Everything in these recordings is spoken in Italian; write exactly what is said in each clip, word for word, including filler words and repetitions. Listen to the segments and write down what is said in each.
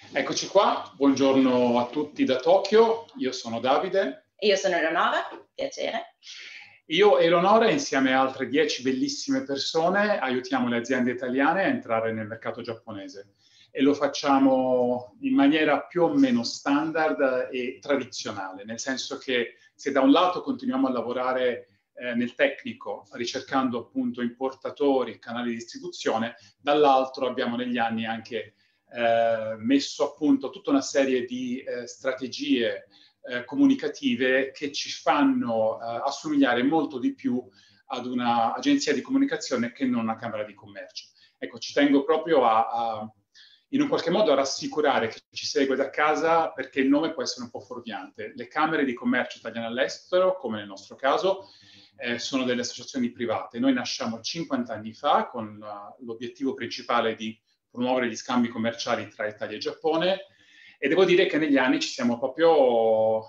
Eccoci qua, buongiorno a tutti da Tokyo, io sono Davide. E io sono Eleonora, piacere. Io e Eleonora, insieme a altre dieci bellissime persone, aiutiamo le aziende italiane a entrare nel mercato giapponese. E lo facciamo in maniera più o meno standard e tradizionale, nel senso che se da un lato continuiamo a lavorare eh, nel tecnico, ricercando appunto importatori, canali di distribuzione, dall'altro abbiamo negli anni anche eh, messo a punto tutta una serie di eh, strategie eh, comunicative che ci fanno eh, assomigliare molto di più ad un'agenzia di comunicazione che non una camera di commercio. Ecco, ci tengo proprio a, a in un qualche modo a rassicurare chi ci segue da casa, perché il nome può essere un po' fuorviante. Le camere di commercio italiane all'estero, come nel nostro caso, eh, sono delle associazioni private. Noi nasciamo cinquanta anni fa con uh, l'obiettivo principale di promuovere gli scambi commerciali tra Italia e Giappone, e devo dire che negli anni ci siamo proprio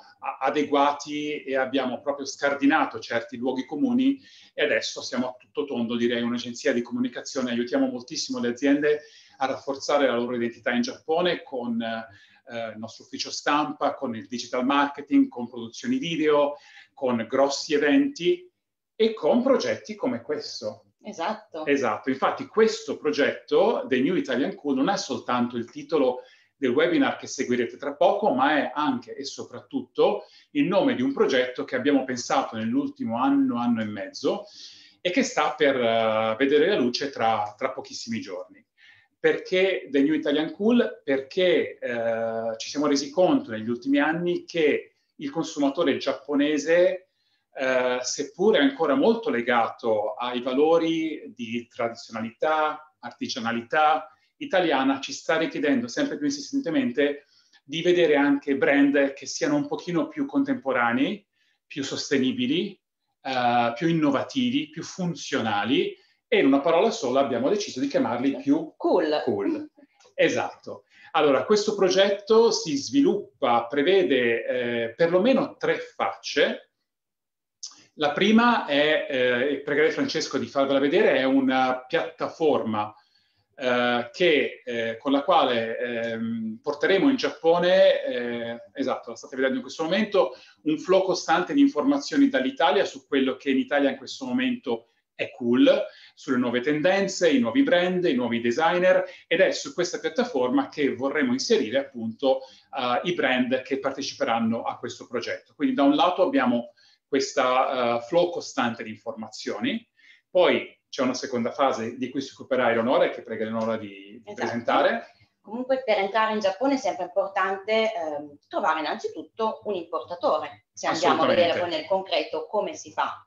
adeguati e abbiamo proprio scardinato certi luoghi comuni, e adesso siamo a tutto tondo, direi, un'agenzia di comunicazione. Aiutiamo moltissimo le aziende a rafforzare la loro identità in Giappone con eh, il nostro ufficio stampa, con il digital marketing, con produzioni video, con grossi eventi e con progetti come questo. Esatto. Esatto, infatti questo progetto, The New Italian Cool, non è soltanto il titolo del webinar che seguirete tra poco, ma è anche e soprattutto il nome di un progetto che abbiamo pensato nell'ultimo anno, anno e mezzo, e che sta per uh, vedere la luce tra, tra pochissimi giorni. Perché The New Italian Cool? Perché eh, ci siamo resi conto negli ultimi anni che il consumatore giapponese, eh, seppure ancora molto legato ai valori di tradizionalità, artigianalità italiana, ci sta richiedendo sempre più insistentemente di vedere anche brand che siano un pochino più contemporanei, più sostenibili, eh, più innovativi, più funzionali, e in una parola sola abbiamo deciso di chiamarli più cool. cool. Esatto. Allora, questo progetto si sviluppa, prevede eh, perlomeno tre facce. La prima è, eh, pregherei Francesco di farvela vedere, è una piattaforma eh, che, eh, con la quale eh, porteremo in Giappone, eh, esatto, la state vedendo in questo momento, un flow costante di informazioni dall'Italia su quello che in Italia in questo momento è cool, sulle nuove tendenze, i nuovi brand, i nuovi designer, ed è su questa piattaforma che vorremmo inserire appunto uh, i brand che parteciperanno a questo progetto. Quindi da un lato abbiamo questa uh, flow costante di informazioni, poi c'è una seconda fase di cui si occuperà Eleonora e che prego Eleonora di, di esatto. presentare. Comunque per entrare in Giappone è sempre importante eh, trovare innanzitutto un importatore, se andiamo a vedere poi nel concreto come si fa.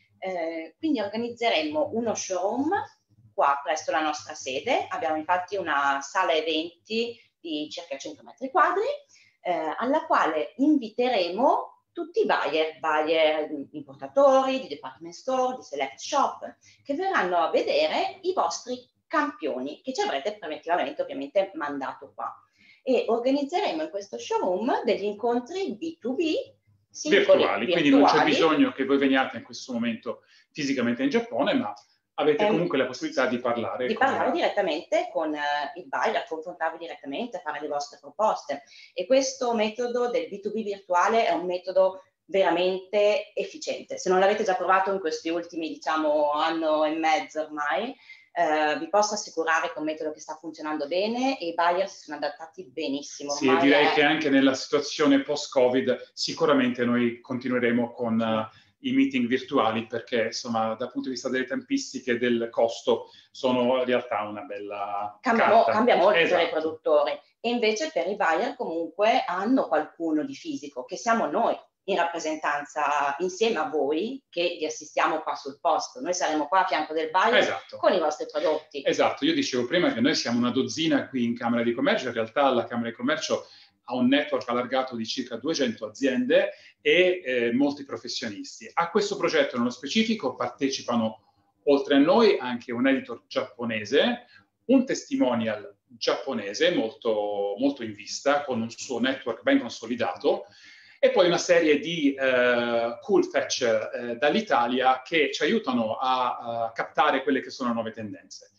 Eh, quindi organizzeremo uno showroom qua presso la nostra sede. Abbiamo infatti una sala eventi di circa cento metri quadri, eh, alla quale inviteremo tutti i buyer, buyer importatori, di department store, di select shop, che verranno a vedere i vostri campioni che ci avrete preventivamente ovviamente mandato qua. E organizzeremo in questo showroom degli incontri B due B Virtuali, virtuali, quindi non c'è bisogno che voi veniate in questo momento fisicamente in Giappone, ma avete eh, comunque la possibilità di parlare di con parlare la... direttamente con uh, il buyer, confrontarvi direttamente, fare le vostre proposte. E questo metodo del B due B virtuale è un metodo veramente efficiente. Se non l'avete già provato in questi ultimi, diciamo, anno e mezzo ormai, Uh, vi posso assicurare che è un metodo che sta funzionando bene e i buyer si sono adattati benissimo. Sì, e direi è... che anche nella situazione post-Covid sicuramente noi continueremo con uh, i meeting virtuali, perché insomma dal punto di vista delle tempistiche e del costo sono in realtà una bella cambia, carta. Cambia molto esatto. per i produttori, e invece per i buyer comunque hanno qualcuno di fisico, che siamo noi, in rappresentanza insieme a voi che vi assistiamo qua sul posto. Noi saremo qua a fianco del buyer esatto. con i vostri prodotti. Esatto, io dicevo prima che noi siamo una dozzina qui in Camera di Commercio, in realtà la Camera di Commercio ha un network allargato di circa duecento aziende e eh, molti professionisti. A questo progetto nello specifico partecipano oltre a noi anche un editor giapponese, un testimonial giapponese molto, molto in vista, con un suo network ben consolidato, e poi una serie di eh, cool fetch eh, dall'Italia che ci aiutano a, a captare quelle che sono le nuove tendenze.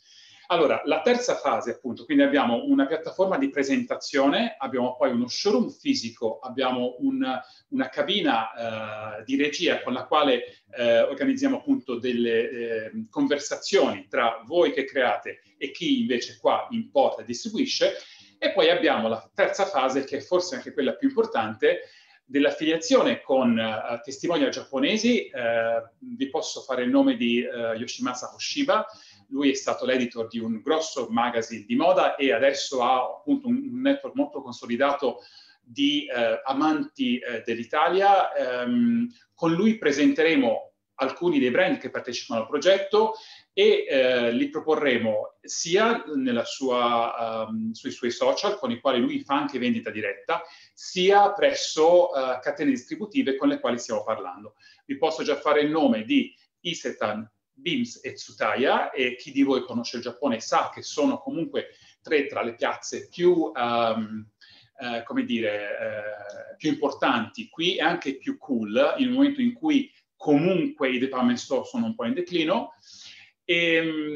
Allora, la terza fase, appunto, quindi abbiamo una piattaforma di presentazione, abbiamo poi uno showroom fisico, abbiamo un, una cabina eh, di regia con la quale eh, organizziamo appunto delle eh, conversazioni tra voi che create e chi invece qua importa e distribuisce. E poi abbiamo la terza fase, che è forse anche quella più importante, dell'affiliazione con uh, testimonial giapponesi. Uh, vi posso fare il nome di uh, Yoshimasa Hoshiba. Lui è stato l'editor di un grosso magazine di moda e adesso ha appunto un, un network molto consolidato di uh, amanti uh, dell'Italia. Um, con lui presenteremo alcuni dei brand che partecipano al progetto e eh, li proporremo sia nella sua, um, sui suoi social, con i quali lui fa anche vendita diretta, sia presso uh, catene distributive con le quali stiamo parlando. Vi posso già fare il nome di Isetan, Beams e Tsutaya, e chi di voi conosce il Giappone sa che sono comunque tre tra le piazze più, um, uh, come dire, uh, più importanti qui e anche più cool, in un momento in cui comunque i department store sono un po' in declino. E,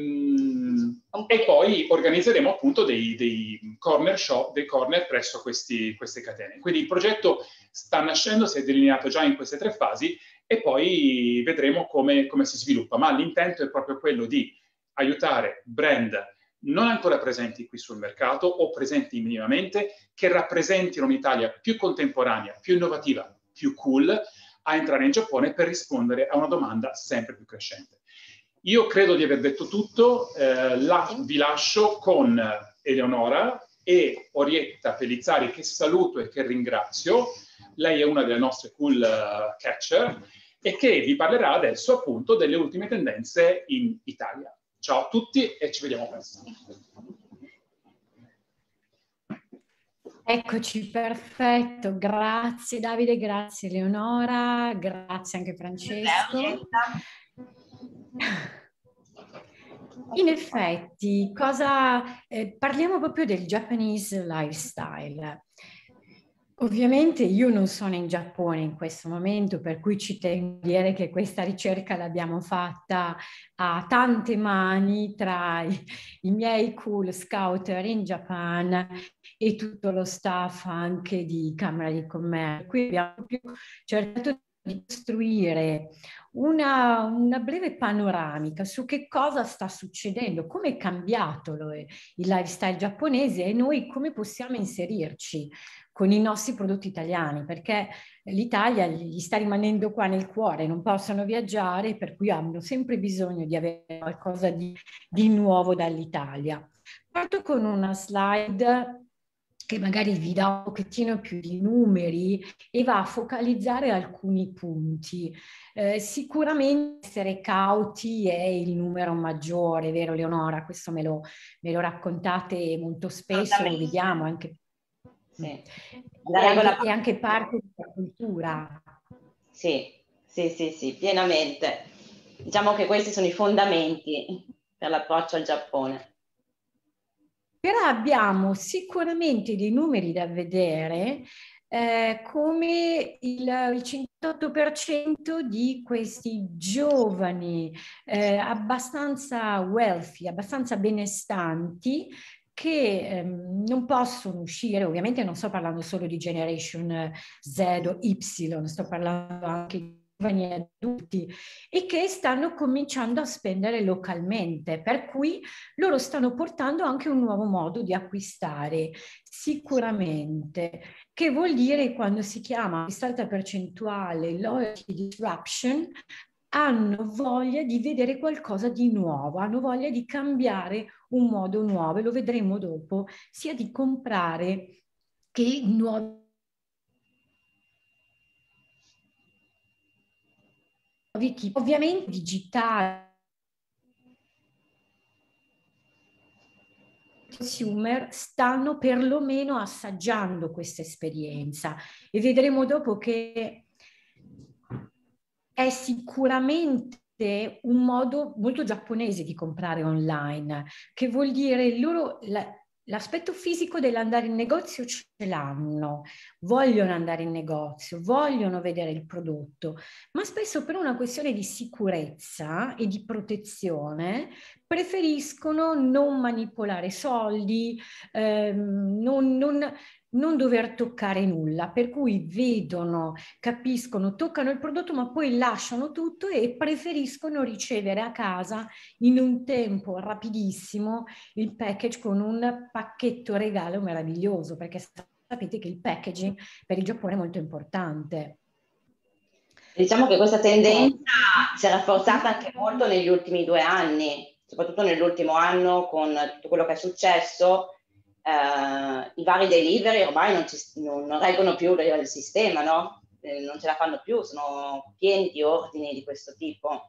e poi organizzeremo appunto dei, dei corner shop, dei corner presso questi, queste catene. Quindi il progetto sta nascendo, si è delineato già in queste tre fasi e poi vedremo come, come si sviluppa. Ma l'intento è proprio quello di aiutare brand non ancora presenti qui sul mercato o presenti minimamente, che rappresentino un'Italia più contemporanea, più innovativa, più cool, a entrare in Giappone per rispondere a una domanda sempre più crescente. Io credo di aver detto tutto, eh, la, vi lascio con Eleonora e Orietta Pellizzari, che saluto e che ringrazio. Lei è una delle nostre cool uh, catcher e che vi parlerà adesso appunto delle ultime tendenze in Italia. Ciao a tutti e ci vediamo presto. Eccoci, perfetto. Grazie Davide, grazie Eleonora, grazie anche Francesco. In effetti, cosa, eh, parliamo proprio del Japanese lifestyle. Ovviamente io non sono in Giappone in questo momento, per cui ci tengo a dire che questa ricerca l'abbiamo fatta a tante mani tra i, i miei cool scouter in Japan e tutto lo staff anche di Camera di Commercio. Qui abbiamo più cercato di costruire una, una breve panoramica su che cosa sta succedendo, come è cambiato lo, il lifestyle giapponese e noi come possiamo inserirci con i nostri prodotti italiani, perché l'Italia gli sta rimanendo qua nel cuore, non possono viaggiare, per cui hanno sempre bisogno di avere qualcosa di, di nuovo dall'Italia. Parto con una slide che magari vi dà un pochettino più di numeri e va a focalizzare alcuni punti. Eh, sicuramente essere cauti è il numero maggiore, vero Leonora? Questo me lo, me lo raccontate molto spesso, lo vediamo anche. Sì. E, anche, e anche parte della cultura. Sì, sì, sì, sì, pienamente. Diciamo che questi sono i fondamenti per l'approccio al Giappone. Però abbiamo sicuramente dei numeri da vedere, eh, come il, il cinquantotto per cento di questi giovani eh, abbastanza wealthy, abbastanza benestanti, che ehm, non possono uscire, ovviamente non sto parlando solo di Generation Z o Y, sto parlando anche di giovani adulti, e che stanno cominciando a spendere localmente, per cui loro stanno portando anche un nuovo modo di acquistare, sicuramente, che vuol dire, quando si chiama questa alta percentuale loyalty disruption, hanno voglia di vedere qualcosa di nuovo, hanno voglia di cambiare un modo nuovo, e lo vedremo dopo, sia di comprare che nuovi tipi, ovviamente digitali. I consumer stanno perlomeno assaggiando questa esperienza e vedremo dopo che è sicuramente un modo molto giapponese di comprare online, che vuol dire loro la, l'aspetto fisico dell'andare in negozio ce l'hanno, vogliono andare in negozio, vogliono vedere il prodotto, ma spesso per una questione di sicurezza e di protezione preferiscono non manipolare soldi, ehm, non, non, non dover toccare nulla, per cui vedono, capiscono, toccano il prodotto, ma poi lasciano tutto e preferiscono ricevere a casa in un tempo rapidissimo il package con un pacchetto regalo meraviglioso, perché sapete che il packaging per il Giappone è molto importante. Diciamo che questa tendenza si è rafforzata anche molto negli ultimi due anni, soprattutto nell'ultimo anno con tutto quello che è successo. Uh, i vari delivery ormai non, ci, non, non reggono più il sistema, no? Eh, non ce la fanno più, sono pieni di ordini di questo tipo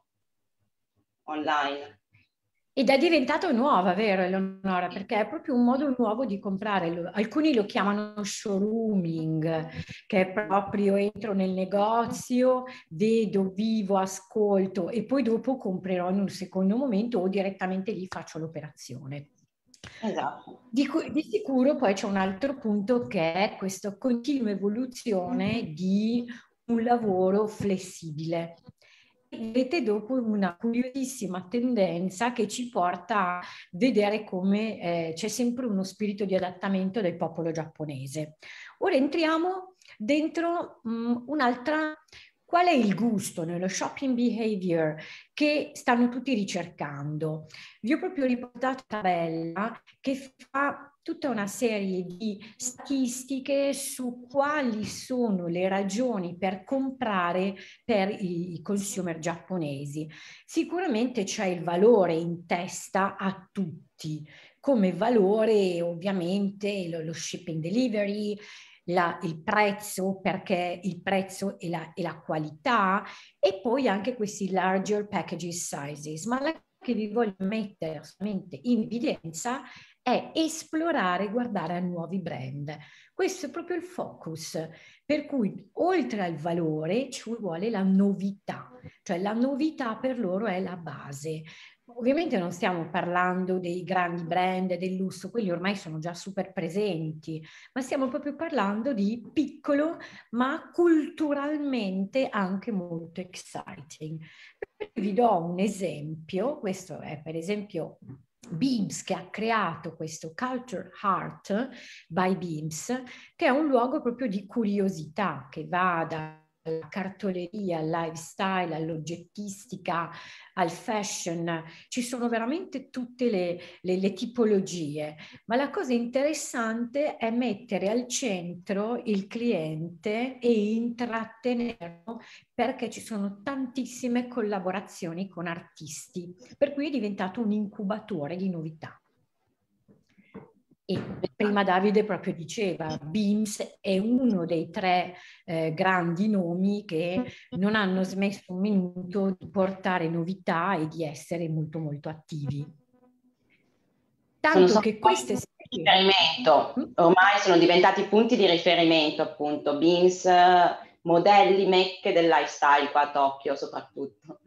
online. Ed è diventato nuova, vero Eleonora? Perché è proprio un modo nuovo di comprare. Alcuni lo chiamano showrooming, che è proprio entro nel negozio, vedo, vivo, ascolto e poi dopo comprerò in un secondo momento o direttamente lì faccio l'operazione. Esatto. Di, di sicuro poi c'è un altro punto che è questa continua evoluzione di un lavoro flessibile. Vedete dopo una curiosissima tendenza che ci porta a vedere come eh, c'è sempre uno spirito di adattamento del popolo giapponese. Ora entriamo dentro um, un'altra. Qual è il gusto nello shopping behavior che stanno tutti ricercando? Vi ho proprio riportato una tabella che fa tutta una serie di statistiche su quali sono le ragioni per comprare per i consumer giapponesi. Sicuramente c'è il valore in testa a tutti, come valore ovviamente lo, lo shipping delivery, La, il prezzo, perché il prezzo e la, e la qualità, e poi anche questi larger package sizes. Ma la che vi voglio mettere assolutamente in evidenza è esplorare, guardare a nuovi brand. Questo è proprio il focus, per cui oltre al valore ci vuole la novità, cioè la novità per loro è la base. Ovviamente non stiamo parlando dei grandi brand del lusso, quelli ormai sono già super presenti, ma stiamo proprio parlando di piccolo, ma culturalmente anche molto exciting. Vi do un esempio, questo è per esempio Beams, che ha creato questo Culture Heart by Beams, che è un luogo proprio di curiosità che va da alla cartoleria, al lifestyle, all'oggettistica, al fashion, ci sono veramente tutte le, le, le tipologie, ma la cosa interessante è mettere al centro il cliente e intrattenerlo, perché ci sono tantissime collaborazioni con artisti, per cui è diventato un incubatore di novità. E prima Davide proprio diceva, Beams è uno dei tre eh, grandi nomi che non hanno smesso un minuto di portare novità e di essere molto molto attivi. Tanto sono che queste riferimento, ormai sono diventati punti di riferimento, appunto, Beams, modelli mecche del lifestyle qua a Tokyo soprattutto.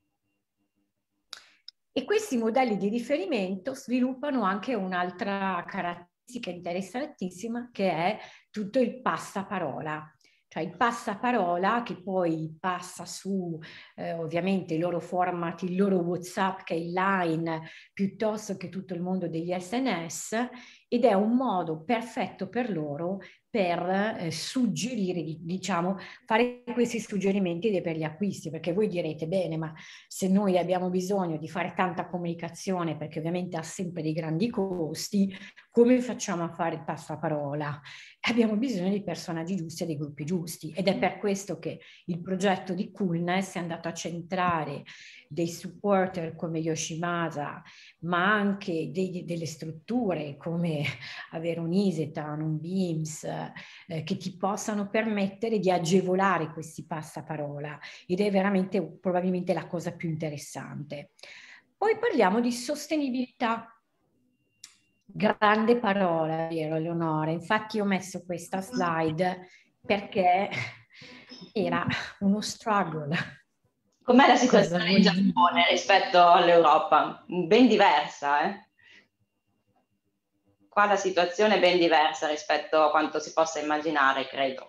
E questi modelli di riferimento sviluppano anche un'altra caratteristica interessantissima, che è tutto il passaparola. Cioè il passaparola che poi passa su eh, ovviamente i loro format, il loro WhatsApp che è il Line, piuttosto che tutto il mondo degli S M S, ed è un modo perfetto per loro per eh, suggerire, diciamo, fare questi suggerimenti per gli acquisti, perché voi direte, bene, ma se noi abbiamo bisogno di fare tanta comunicazione, perché ovviamente ha sempre dei grandi costi, come facciamo a fare il passaparola? Abbiamo bisogno di personaggi giusti e dei gruppi giusti, ed è per questo che il progetto di Coolness è andato a centrare dei supporter come Yoshimasa, ma anche dei, delle strutture come avere un Isetan, un Beams, eh, che ti possano permettere di agevolare questi passaparola, ed è veramente probabilmente la cosa più interessante. Poi parliamo di sostenibilità. Grande parola, vero Eleonora? Infatti ho messo questa slide perché era uno struggle. Com'è la situazione in Giappone rispetto all'Europa? Ben diversa, eh? qua la situazione è ben diversa rispetto a quanto si possa immaginare, credo.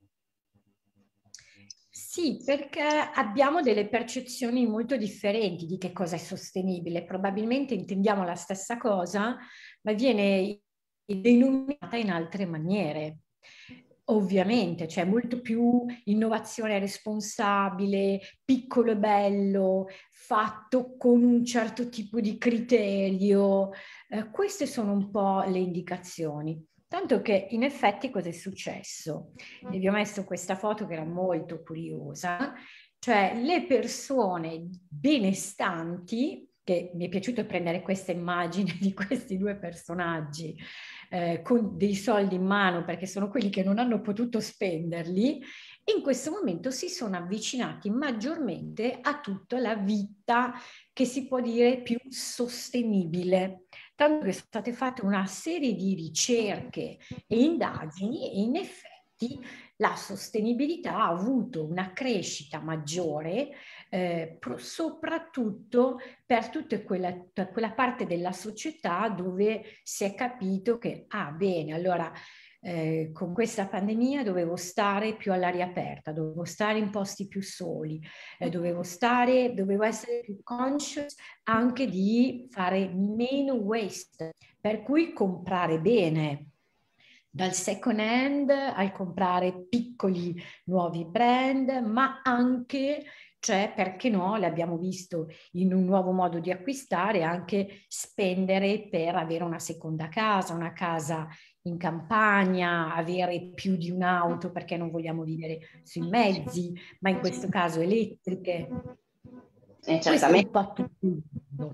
Sì, perché abbiamo delle percezioni molto differenti di che cosa è sostenibile. Probabilmente intendiamo la stessa cosa, ma viene denominata in altre maniere. Ovviamente c'è molto più innovazione responsabile, piccolo e bello, fatto con un certo tipo di criterio. Eh, queste sono un po' le indicazioni. Tanto che in effetti cosa è successo? E vi ho messo questa foto che era molto curiosa, cioè le persone benestanti, che mi è piaciuto prendere questa immagine di questi due personaggi eh, con dei soldi in mano perché sono quelli che non hanno potuto spenderli, in questo momento si sono avvicinati maggiormente a tutta la vita che si può dire più sostenibile. Tanto che sono state fatte una serie di ricerche e indagini e in effetti la sostenibilità ha avuto una crescita maggiore eh, soprattutto per tutta quella, per quella parte della società dove si è capito che, ah bene, allora eh, con questa pandemia dovevo stare più all'aria aperta, dovevo stare in posti più soli, eh, dovevo stare, dovevo essere più conscious anche di fare meno waste, per cui comprare bene, dal second hand al comprare piccoli nuovi brand, ma anche, cioè perché no, l'abbiamo visto in un nuovo modo di acquistare, anche spendere per avere una seconda casa, una casa in campagna, avere più di un'auto perché non vogliamo vivere sui mezzi, ma in questo caso elettriche. Eh, questo è un po' tutto.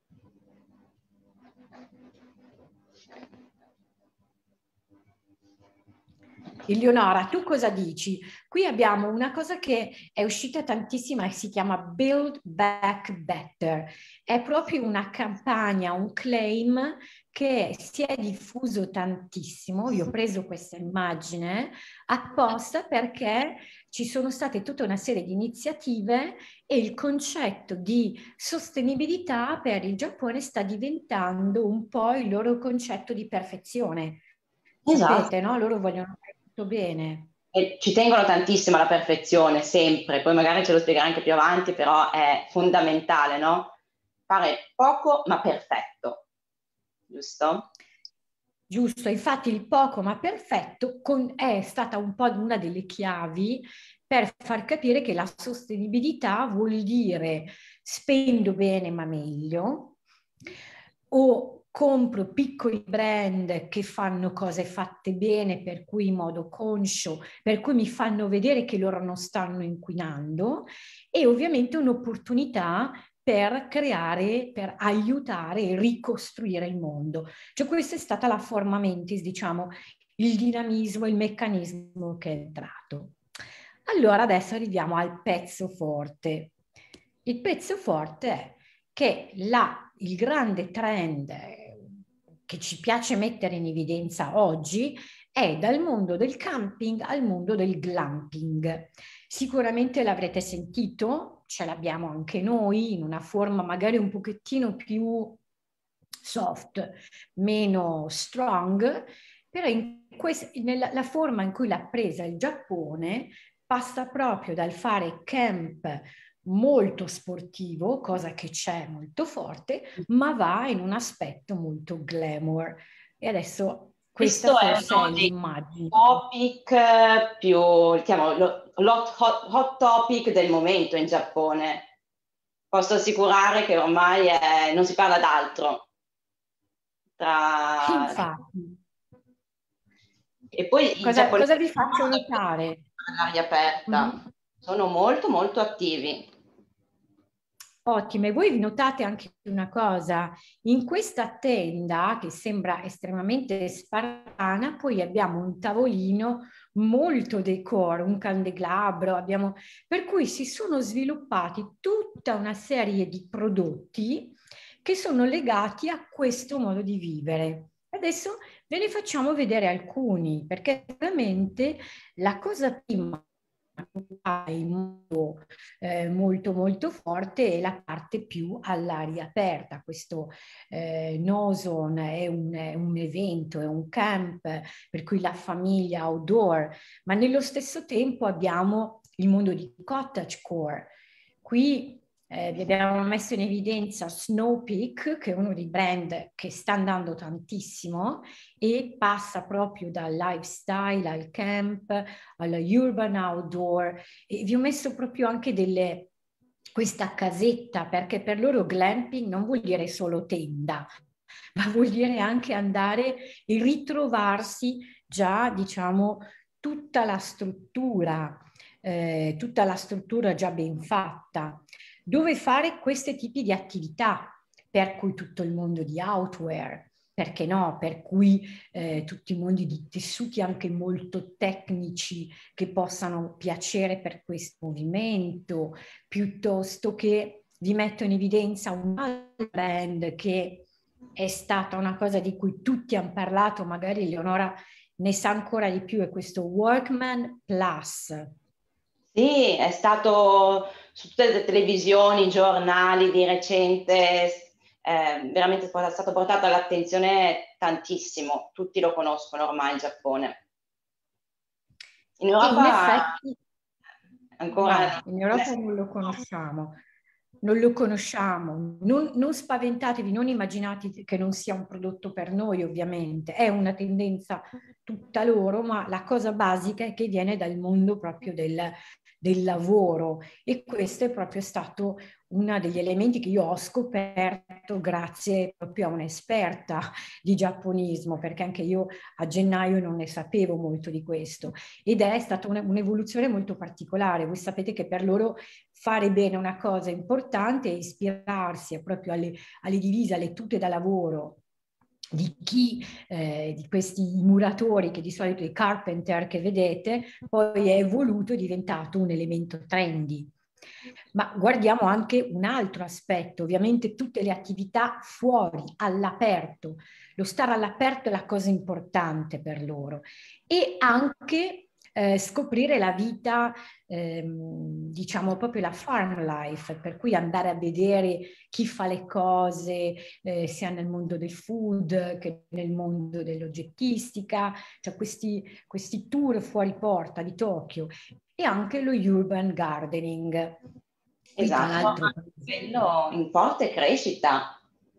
Eleonora, tu cosa dici? Qui abbiamo una cosa che è uscita tantissima e si chiama Build Back Better. È proprio una campagna, un claim che si è diffuso tantissimo. Io ho preso questa immagine apposta perché ci sono state tutta una serie di iniziative e il concetto di sostenibilità per il Giappone sta diventando un po' il loro concetto di perfezione. Esatto. Sapete, no? Loro vogliono fare tutto bene. E ci tengono tantissimo alla perfezione, sempre, poi magari ce lo spiegherai anche più avanti, però è fondamentale, no? Fare poco ma perfetto, giusto? Giusto, infatti il poco ma perfetto con, è stata un po' una delle chiavi per far capire che la sostenibilità vuol dire spendo bene ma meglio, o compro piccoli brand che fanno cose fatte bene, per cui in modo conscio, per cui mi fanno vedere che loro non stanno inquinando, e ovviamente un'opportunità per creare, per aiutare e ricostruire il mondo. Cioè questa è stata la forma mentis, diciamo, il dinamismo, il meccanismo che è entrato. Allora adesso arriviamo al pezzo forte. Il pezzo forte è che la, il grande trend che ci piace mettere in evidenza oggi è dal mondo del camping al mondo del glamping. Sicuramente l'avrete sentito, ce l'abbiamo anche noi in una forma magari un pochettino più soft, meno strong, però in questa, nella, la forma in cui l'ha presa il Giappone passa proprio dal fare camp molto sportivo, cosa che c'è molto forte, ma va in un aspetto molto glamour. E adesso questa Questo forse è uno è dei l'immagine. topic più, diciamo, l'hot hot, hot topic del momento in Giappone. Posso assicurare che ormai è, non si parla d'altro. Tra... Infatti. E poi i Cosa, giapponesi cosa vi faccio notare? all'aria aperta, mm-hmm. sono molto molto attivi. Ottimo, e voi notate anche una cosa, in questa tenda che sembra estremamente spartana, poi abbiamo un tavolino molto decor, un candelabro, abbiamo, per cui si sono sviluppati tutta una serie di prodotti che sono legati a questo modo di vivere. Adesso ve ne facciamo vedere alcuni, perché veramente la cosa prima in modo eh, molto molto forte, e la parte più all'aria aperta. Questo eh, no-zone è un, è un evento, è un camp, per cui la famiglia outdoor, ma nello stesso tempo abbiamo il mondo di cottagecore. Qui Eh, vi abbiamo messo in evidenza Snow Peak, che è uno dei brand che sta andando tantissimo e passa proprio dal lifestyle al camp, alla urban outdoor, e vi ho messo proprio anche delle, questa casetta, perché per loro glamping non vuol dire solo tenda, ma vuol dire anche andare e ritrovarsi già, diciamo, tutta la struttura, eh, tutta la struttura già ben fatta, dove fare questi tipi di attività, per cui tutto il mondo di outwear, perché no, per cui eh, tutti i mondi di tessuti anche molto tecnici che possano piacere per questo movimento, piuttosto che vi metto in evidenza un altro brand che è stata una cosa di cui tutti hanno parlato, magari Eleonora ne sa ancora di più, è questo Workman Plus. Sì, è stato su tutte le televisioni, giornali di recente, eh, veramente è stato portato all'attenzione tantissimo, tutti lo conoscono ormai in Giappone. In Europa in effetti, ancora no, in Europa non lo conosciamo. Non lo conosciamo, non, non spaventatevi, non immaginate che non sia un prodotto per noi, ovviamente, è una tendenza tutta loro, ma la cosa basica è che viene dal mondo proprio del, del lavoro, e questo è proprio stato uno degli elementi che io ho scoperto grazie proprio a un'esperta di giapponismo, perché anche io a gennaio non ne sapevo molto di questo, ed è stata un'evoluzione molto particolare. Voi sapete che per loro fare bene una cosa importante è ispirarsi proprio alle, alle divise, alle tute da lavoro di chi, eh, di questi muratori, che di solito i carpenter che vedete, poi è evoluto, è diventato un elemento trendy. Ma guardiamo anche un altro aspetto, ovviamente tutte le attività fuori, all'aperto. Lo stare all'aperto è la cosa importante per loro, e anche Eh, scoprire la vita, ehm, diciamo proprio la farm life, per cui andare a vedere chi fa le cose, eh, sia nel mondo del food che nel mondo dell'oggettistica, cioè questi, questi tour fuori porta di Tokyo, e anche lo urban gardening. esatto, quello in forte crescita.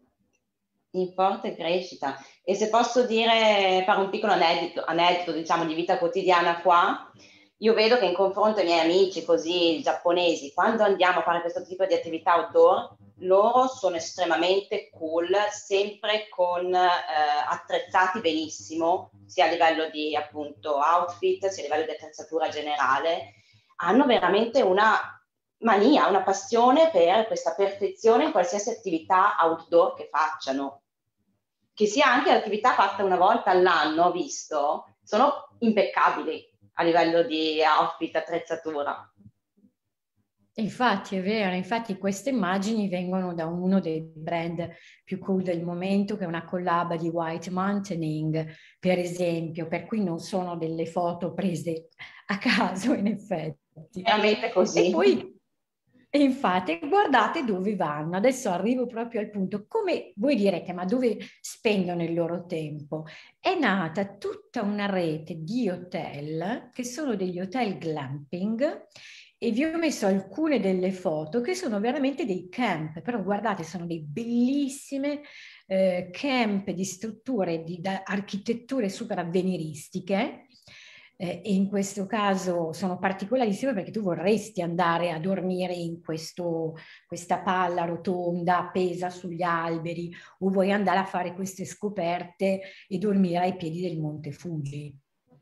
in forte crescita. E se posso dire, fare un piccolo aneddoto, aneddoto diciamo di vita quotidiana qua, io vedo che in confronto ai miei amici così giapponesi, quando andiamo a fare questo tipo di attività outdoor, loro sono estremamente cool, sempre con eh, attrezzati benissimo, sia a livello di appunto outfit, sia a livello di attrezzatura generale. Hanno veramente una mania, una passione per questa perfezione in qualsiasi attività outdoor che facciano. Che sia anche l'attività fatta una volta all'anno, ho visto, sono impeccabili a livello di outfit, attrezzatura. Infatti è vero, infatti queste immagini vengono da uno dei brand più cool del momento, che è una collab di White Mountaineering, per esempio, per cui non sono delle foto prese a caso, in effetti. Veramente così. E poi, infatti, guardate dove vanno. Adesso arrivo proprio al punto. Come voi direte, ma dove spendono il loro tempo? È nata tutta una rete di hotel, che sono degli hotel glamping, e vi ho messo alcune delle foto che sono veramente dei camp, però guardate, sono dei bellissime eh, camp di strutture, di da, architetture super avveniristiche, eh, e in questo caso sono particolarissime perché tu vorresti andare a dormire in questo, questa palla rotonda appesa sugli alberi, o vuoi andare a fare queste scoperte e dormire ai piedi del Monte Fuji.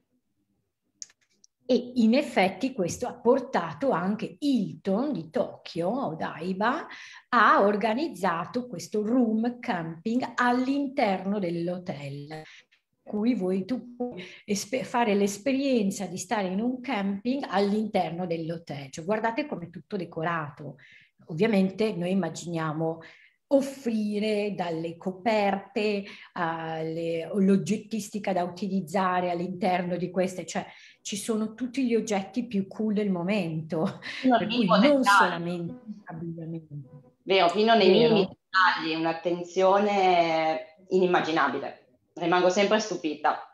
E in effetti questo ha portato anche Hilton di Tokyo, Odaiba, ha organizzato questo room camping all'interno dell'hotel, cui voi tu puoi fare l'esperienza di stare in un camping all'interno dell'hotel. Cioè, guardate come è tutto decorato. Ovviamente noi immaginiamo offrire dalle coperte all'oggettistica da utilizzare all'interno di queste, cioè ci sono tutti gli oggetti più cool del momento, fino per cui non dettagli. Solamente abbigliamento. Vero, fino nei Vero. minimi dettagli, un'attenzione inimmaginabile. Rimango sempre stupita.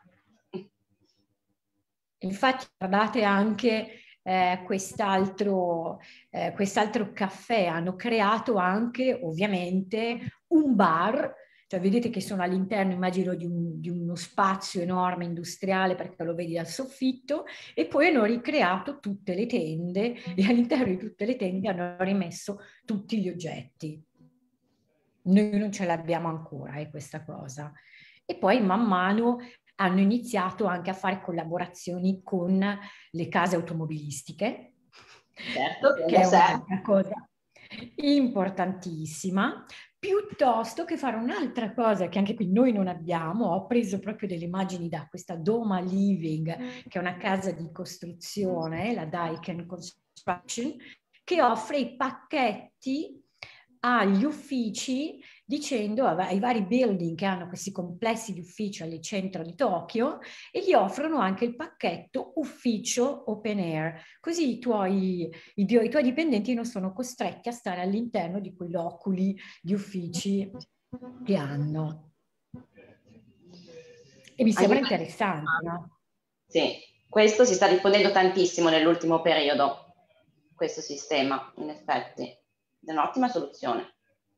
Infatti guardate anche eh, quest'altro, eh, quest'altro caffè, hanno creato anche ovviamente un bar, cioè vedete che sono all'interno, immagino, di, un, di uno spazio enorme industriale perché lo vedi dal soffitto, e poi hanno ricreato tutte le tende e all'interno di tutte le tende hanno rimesso tutti gli oggetti. Noi non ce l'abbiamo ancora, eh, questa cosa. E poi man mano hanno iniziato anche a fare collaborazioni con le case automobilistiche, certo, che è una cosa importantissima, piuttosto che fare un'altra cosa che anche qui noi non abbiamo. Ho preso proprio delle immagini da questa Doma Living, che è una casa di costruzione, la Daiken Construction, che offre i pacchetti agli uffici, dicendo ai vari building che hanno questi complessi di uffici al centro di Tokyo, e gli offrono anche il pacchetto ufficio open air, così i tuoi, i, i tuoi dipendenti non sono costretti a stare all'interno di quei loculi di uffici che hanno. E mi sembra anche interessante, no? Sì, questo si sta diffondendo tantissimo nell'ultimo periodo, questo sistema, in effetti. È un'ottima soluzione.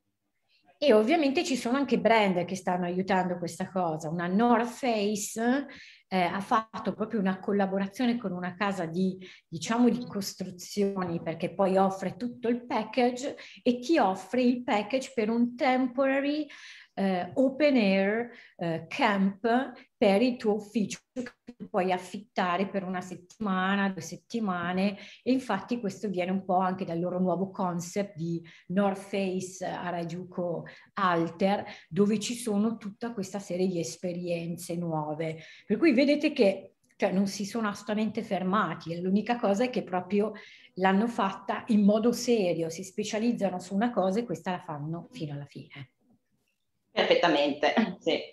E ovviamente ci sono anche brand che stanno aiutando questa cosa. Una North Face eh, ha fatto proprio una collaborazione con una casa di, diciamo, di costruzioni, perché poi offre tutto il package e ti offre il package per un temporary eh, open air eh, camp per il tuo ufficio, che puoi affittare per una settimana, due settimane, e infatti questo viene un po' anche dal loro nuovo concept di North Face Harajuku Alter, dove ci sono tutta questa serie di esperienze nuove. Per cui vedete che, cioè, non si sono assolutamente fermati, l'unica cosa è che proprio l'hanno fatta in modo serio, si specializzano su una cosa e questa la fanno fino alla fine. Perfettamente, sì.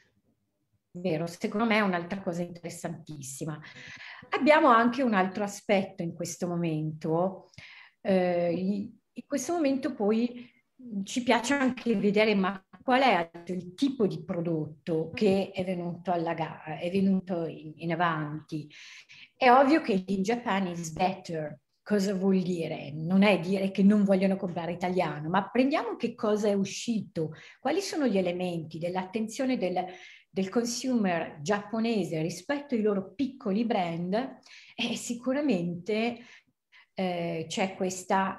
Vero, secondo me è un'altra cosa interessantissima. Abbiamo anche un altro aspetto in questo momento. Eh, in questo momento poi ci piace anche vedere ma qual è il tipo di prodotto che è venuto alla gara, è venuto in, in avanti. È ovvio che in Japan is better. Cosa vuol dire? Non è dire che non vogliono comprare italiano, ma prendiamo che cosa è uscito, quali sono gli elementi dell'attenzione del, del consumer giapponese rispetto ai loro piccoli brand, e sicuramente eh, c'è questa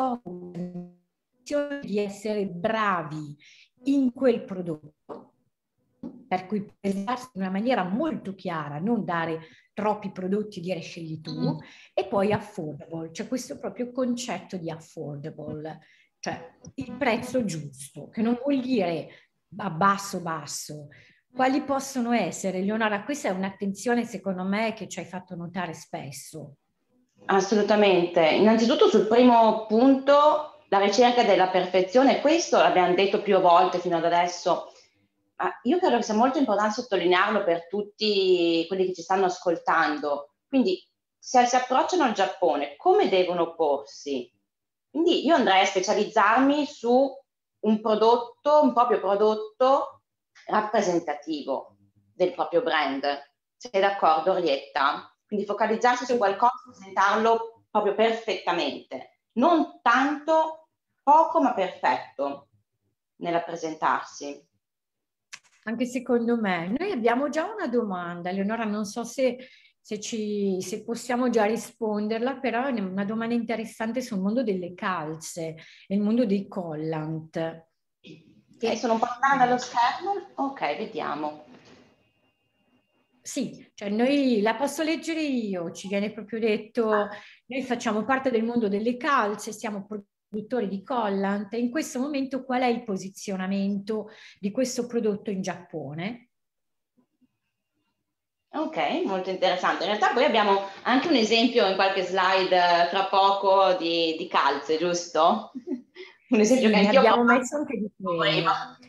focus di essere bravi in quel prodotto, per cui presentarsi in una maniera molto chiara, non dare troppi prodotti e dire scegli tu, mm. e poi affordable, c'è questo proprio concetto di affordable, cioè il prezzo giusto, che non vuol dire a basso basso. Quali possono essere, Leonora? Questa è un'attenzione secondo me che ci hai fatto notare spesso. Assolutamente. Innanzitutto sul primo punto, la ricerca della perfezione, questo l'abbiamo detto più volte fino ad adesso, ma io credo che sia molto importante sottolinearlo per tutti quelli che ci stanno ascoltando. Quindi se si approcciano al Giappone, come devono porsi? Quindi io andrei a specializzarmi su un prodotto, un proprio prodotto rappresentativo del proprio brand. Sei d'accordo, Orietta? Quindi focalizzarsi su qualcosa e presentarlo proprio perfettamente. Non tanto, poco ma perfetto nella presentarsi. Anche secondo me. Noi abbiamo già una domanda, Leonora, non so se, se, ci, se possiamo già risponderla, però è una domanda interessante sul mondo delle calze, nel mondo dei collant. Ok, sono un po' lontana dallo schermo? Ok, vediamo. Sì, cioè noi la posso leggere io, ci viene proprio detto, noi facciamo parte del mondo delle calze, siamo produttori di collant, e in questo momento qual è il posizionamento di questo prodotto in Giappone? Ok, molto interessante. In realtà poi abbiamo anche un esempio in qualche slide tra poco di, di calze, giusto? Un esempio sì, che ne anch'io abbiamo ho messo anche di quelli.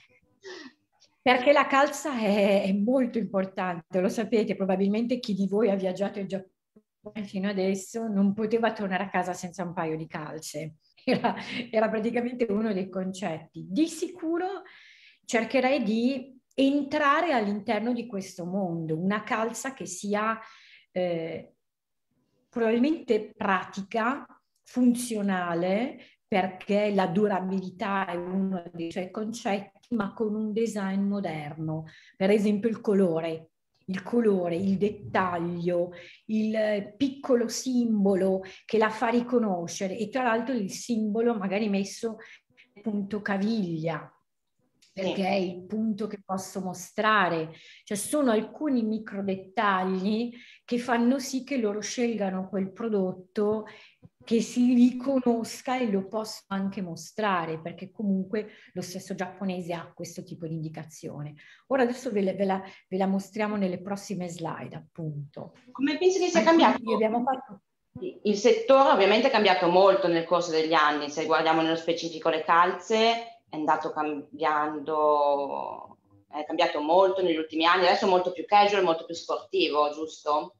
Perché la calza è, è molto importante, lo sapete, probabilmente chi di voi ha viaggiato in Giappone fino adesso non poteva tornare a casa senza un paio di calze. Era, era praticamente uno dei concetti. Di sicuro cercherei di entrare all'interno di questo mondo, una calza che sia eh, probabilmente pratica, funzionale, perché la durabilità è uno dei suoi concetti, ma con un design moderno. Per esempio il colore. Il colore, il dettaglio, il piccolo simbolo che la fa riconoscere e tra l'altro il simbolo magari messo punto caviglia, perché è il punto che posso mostrare. Cioè sono alcuni micro dettagli che fanno sì che loro scelgano quel prodotto che si riconosca e lo posso anche mostrare, perché comunque lo stesso giapponese ha questo tipo di indicazione. Ora adesso ve la, ve la, ve la mostriamo nelle prossime slide, appunto. Come pensi che sia Alcuni cambiato? Abbiamo fatto... Il settore ovviamente è cambiato molto nel corso degli anni, se guardiamo nello specifico le calze è andato cambiando, è cambiato molto negli ultimi anni, adesso è molto più casual, molto più sportivo, giusto?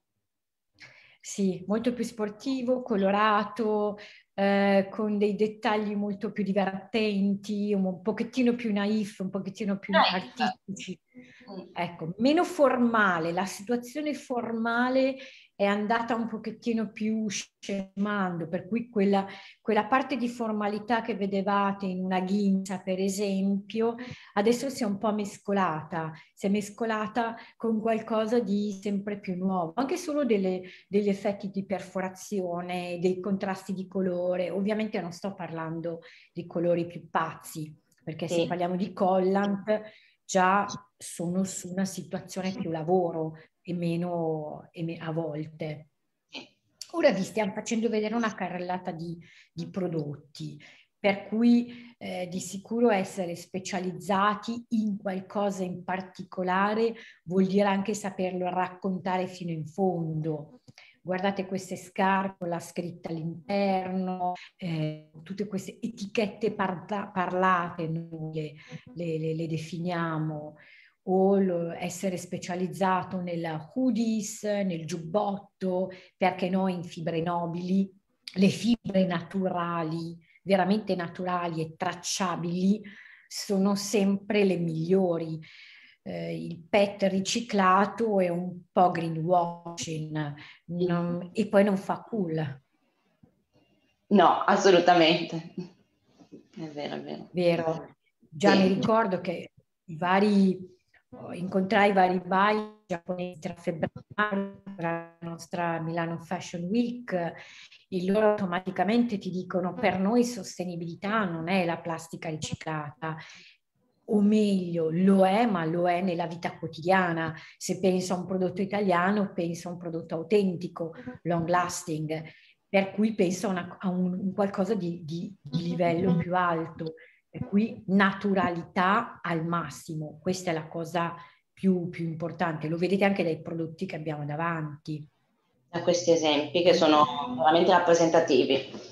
Sì, molto più sportivo, colorato, eh, con dei dettagli molto più divertenti, un, un pochettino più naif, un pochettino più artistici. Ecco, meno formale, la situazione formale è andata un pochettino più scemando, per cui quella, quella parte di formalità che vedevate in una ghintza, per esempio, adesso si è un po' mescolata, si è mescolata con qualcosa di sempre più nuovo, anche solo delle, degli effetti di perforazione, dei contrasti di colore. Ovviamente non sto parlando di colori più pazzi, perché Sì. se parliamo di collant già sono su una situazione più lavoro e meno e me, a volte. Ora vi stiamo facendo vedere una carrellata di, di prodotti, per cui eh, di sicuro essere specializzati in qualcosa in particolare vuol dire anche saperlo raccontare fino in fondo. Guardate queste scarpe con la scritta all'interno, eh, tutte queste etichette parla parlate, noi le, le, le, le definiamo, o lo, essere specializzato nel hoodies, nel giubbotto, perché no in fibre nobili, le fibre naturali, veramente naturali e tracciabili, sono sempre le migliori. Eh, il P E T riciclato è un po' greenwashing non, e poi non fa cool. No, assolutamente. È vero, è vero. Vero. Già Sì. mi ricordo che i vari, incontrai i vari buyer giapponesi tra febbraio, tra la nostra Milano Fashion Week, e loro automaticamente ti dicono: per noi sostenibilità non è la plastica riciclata, o meglio, lo è, ma lo è nella vita quotidiana. Se penso a un prodotto italiano, penso a un prodotto autentico, long lasting, per cui penso a, una, a un, qualcosa di, di, di livello più alto, per cui naturalità al massimo. Questa è la cosa più, più importante. Lo vedete anche dai prodotti che abbiamo davanti. Da questi esempi che sono veramente rappresentativi.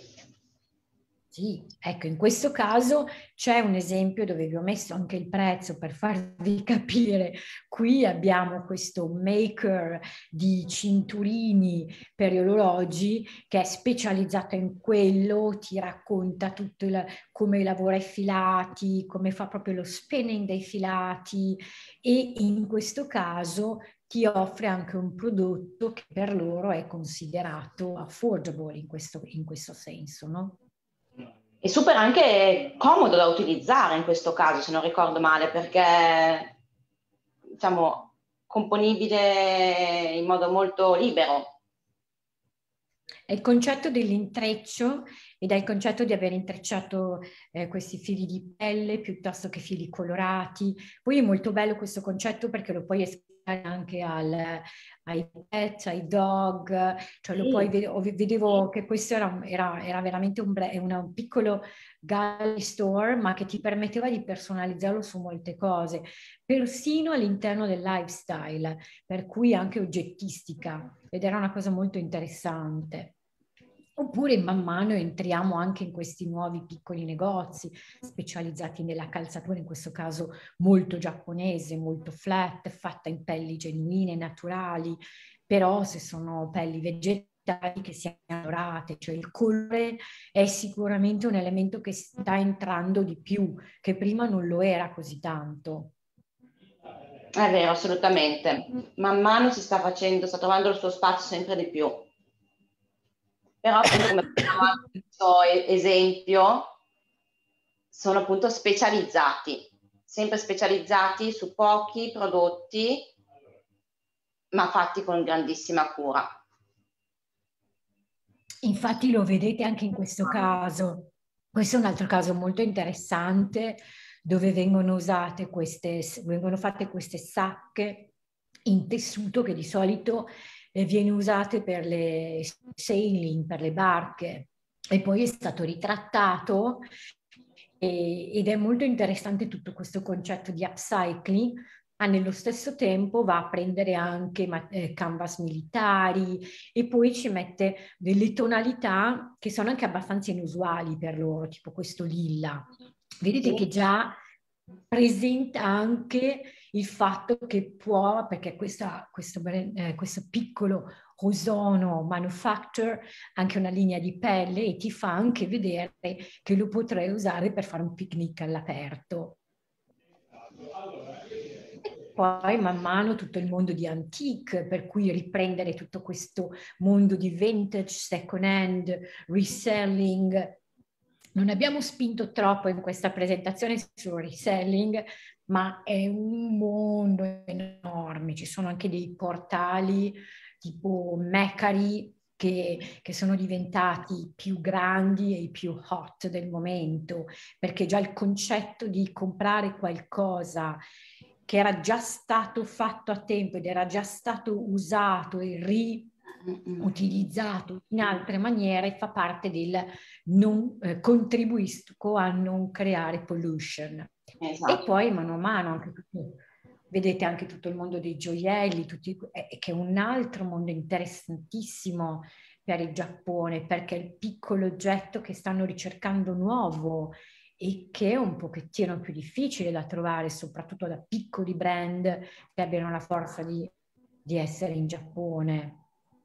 Sì, ecco, in questo caso c'è un esempio dove vi ho messo anche il prezzo per farvi capire. Qui abbiamo questo maker di cinturini per gli orologi che è specializzato in quello, ti racconta tutto il, come lavora i filati, come fa proprio lo spinning dei filati, e in questo caso ti offre anche un prodotto che per loro è considerato affordable in questo, in questo senso, no? È super anche comodo da utilizzare in questo caso, se non ricordo male, perché diciamo componibile in modo molto libero. È il concetto dell'intreccio e dal concetto di aver intrecciato eh, questi fili di pelle piuttosto che fili colorati. Poi è molto bello questo concetto perché lo puoi esplicare anche al, ai pet, ai dog, cioè lo puoi, vedevo che questo era, era, era veramente un, un piccolo gallery store, ma che ti permetteva di personalizzarlo su molte cose, persino all'interno del lifestyle, per cui anche oggettistica, ed era una cosa molto interessante. Oppure man mano entriamo anche in questi nuovi piccoli negozi specializzati nella calzatura, in questo caso molto giapponese, molto flat, fatta in pelli genuine, naturali, però se sono pelli vegetali che siano dorate, cioè il colore è sicuramente un elemento che sta entrando di più, che prima non lo era così tanto. È vero, assolutamente. Man mano si sta facendo, sta trovando il suo spazio sempre di più. Però appunto, come facciamo anche questo esempio, sono appunto specializzati, sempre specializzati su pochi prodotti, ma fatti con grandissima cura. Infatti lo vedete anche in questo caso. Questo è un altro caso molto interessante dove vengono usate queste, vengono fatte queste sacche in tessuto che di solito eh, viene usate per le sailing, per le barche, e poi è stato ritrattato e, ed è molto interessante tutto questo concetto di upcycling, ma nello stesso tempo va a prendere anche eh, canvas militari e poi ci mette delle tonalità che sono anche abbastanza inusuali per loro, tipo questo lilla. Vedete che già presenta anche il fatto che può, perché questa, questo, eh, questo piccolo Ozono Manufacture ha anche una linea di pelle e ti fa anche vedere che lo potrei usare per fare un picnic all'aperto. Poi man mano tutto il mondo di antique, per cui riprendere tutto questo mondo di vintage, second hand, reselling. Non abbiamo spinto troppo in questa presentazione sul reselling, ma è un mondo enorme. Ci sono anche dei portali tipo Mercari che, che sono diventati più grandi e i più hot del momento, perché già il concetto di comprare qualcosa che era già stato fatto a tempo ed era già stato usato e riutilizzato in altre maniere fa parte del non eh, contribuisco a non creare pollution. Esatto. E poi mano a mano anche tutto, vedete anche tutto il mondo dei gioielli, tutti, eh, che è un altro mondo interessantissimo per il Giappone, perché è il piccolo oggetto che stanno ricercando nuovo e che è un pochettino più difficile da trovare, soprattutto da piccoli brand che abbiano la forza di, di essere in Giappone.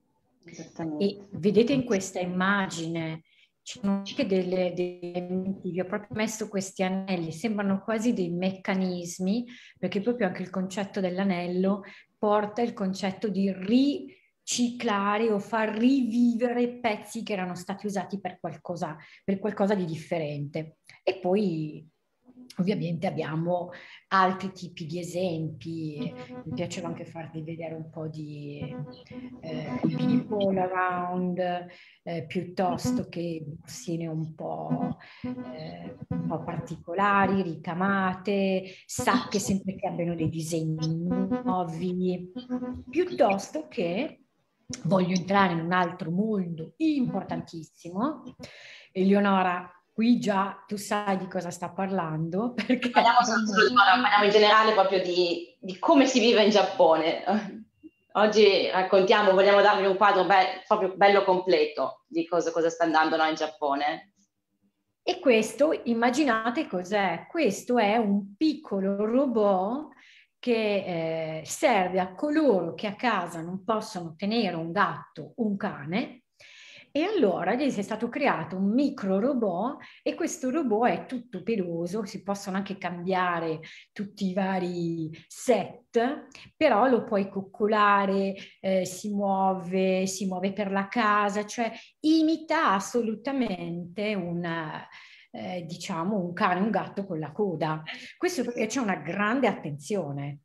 E vedete in questa immagine ci sono anche delle, delle, vi ho proprio messo questi anelli, sembrano quasi dei meccanismi, perché proprio anche il concetto dell'anello porta il concetto di riciclare o far rivivere pezzi che erano stati usati per qualcosa, per qualcosa di differente. E poi ovviamente abbiamo altri tipi di esempi, mi piaceva anche farvi vedere un po' di eh, people around, eh, piuttosto che borsine un po', eh, un po' particolari, ricamate, sacche sempre che abbiano dei disegni nuovi, piuttosto che voglio entrare in un altro mondo importantissimo. Eleonora, qui già tu sai di cosa sta parlando. Perché parliamo, parliamo in generale proprio di, di come si vive in Giappone. Oggi raccontiamo, vogliamo darvi un quadro be- proprio bello completo di cosa, cosa sta andando no, in Giappone. E questo, immaginate cos'è? Questo è un piccolo robot che eh, serve a coloro che a casa non possono tenere un gatto o un cane. E allora gli è stato creato un micro robot e questo robot è tutto peloso, si possono anche cambiare tutti i vari set, però lo puoi coccolare, eh, si muove, si muove per la casa, cioè imita assolutamente una, eh, diciamo, un cane, un gatto con la coda. Questo perché c'è una grande attenzione.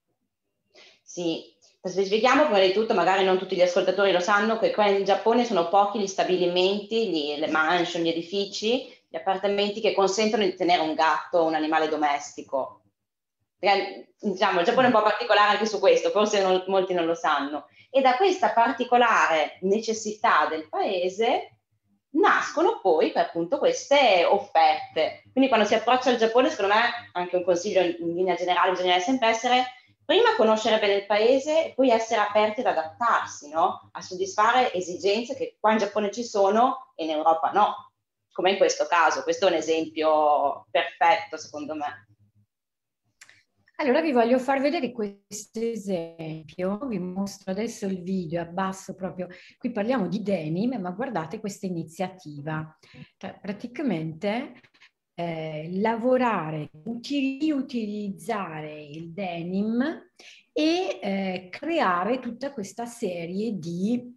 Sì. Specifichiamo prima di tutto, magari non tutti gli ascoltatori lo sanno, che qua in Giappone sono pochi gli stabilimenti, gli, le mansion, gli edifici, gli appartamenti che consentono di tenere un gatto o un animale domestico. Perché, diciamo, il Giappone è un po' particolare anche su questo, forse non, molti non lo sanno. E da questa particolare necessità del paese nascono poi per appunto queste offerte. Quindi quando si approccia al Giappone, secondo me, anche un consiglio in linea generale, bisogna sempre essere prima conoscere bene il paese e poi essere aperti ad adattarsi, no? A soddisfare esigenze che qua in Giappone ci sono e in Europa no, come in questo caso. Questo è un esempio perfetto, secondo me. Allora vi voglio far vedere questo esempio, vi mostro adesso il video, abbasso proprio, qui parliamo di denim, ma guardate questa iniziativa, cioè, praticamente eh, lavorare, riutilizzare il denim e eh, creare tutta questa serie di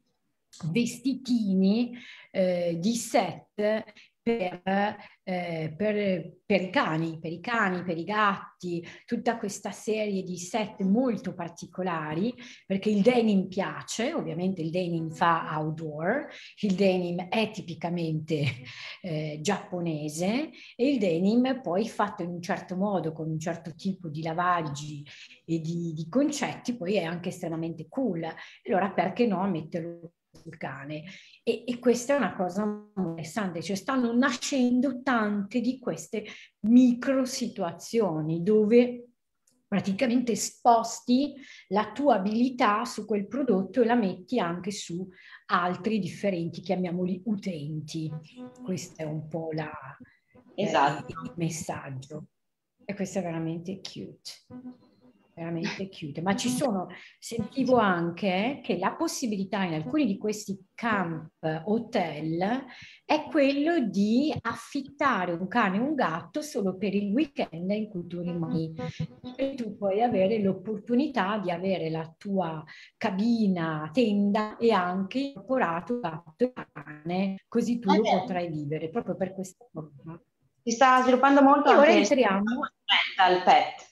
vestitini, eh, di set per, eh, per, per i cani, per i cani, per i gatti, tutta questa serie di set molto particolari, perché il denim piace, ovviamente il denim fa outdoor, il denim è tipicamente eh, giapponese e il denim poi fatto in un certo modo, con un certo tipo di lavaggi e di, di concetti, poi è anche estremamente cool. Allora perché no metterlo sul cane? E, e questa è una cosa interessante, cioè stanno nascendo tante di queste micro situazioni dove praticamente sposti la tua abilità su quel prodotto e la metti anche su altri differenti, chiamiamoli utenti. Questo è un po' la, esatto. eh, il messaggio. E questo è veramente cute. Veramente cute, ma ci sono, sentivo anche che la possibilità in alcuni di questi camp hotel è quello di affittare un cane o un gatto solo per il weekend in cui tu rimani, e tu puoi avere l'opportunità di avere la tua cabina, tenda e anche incorporato gatto e cane, così tu lo potrai vivere proprio per questa cosa. Si sta sviluppando molto e anche ora entriamo rental pet.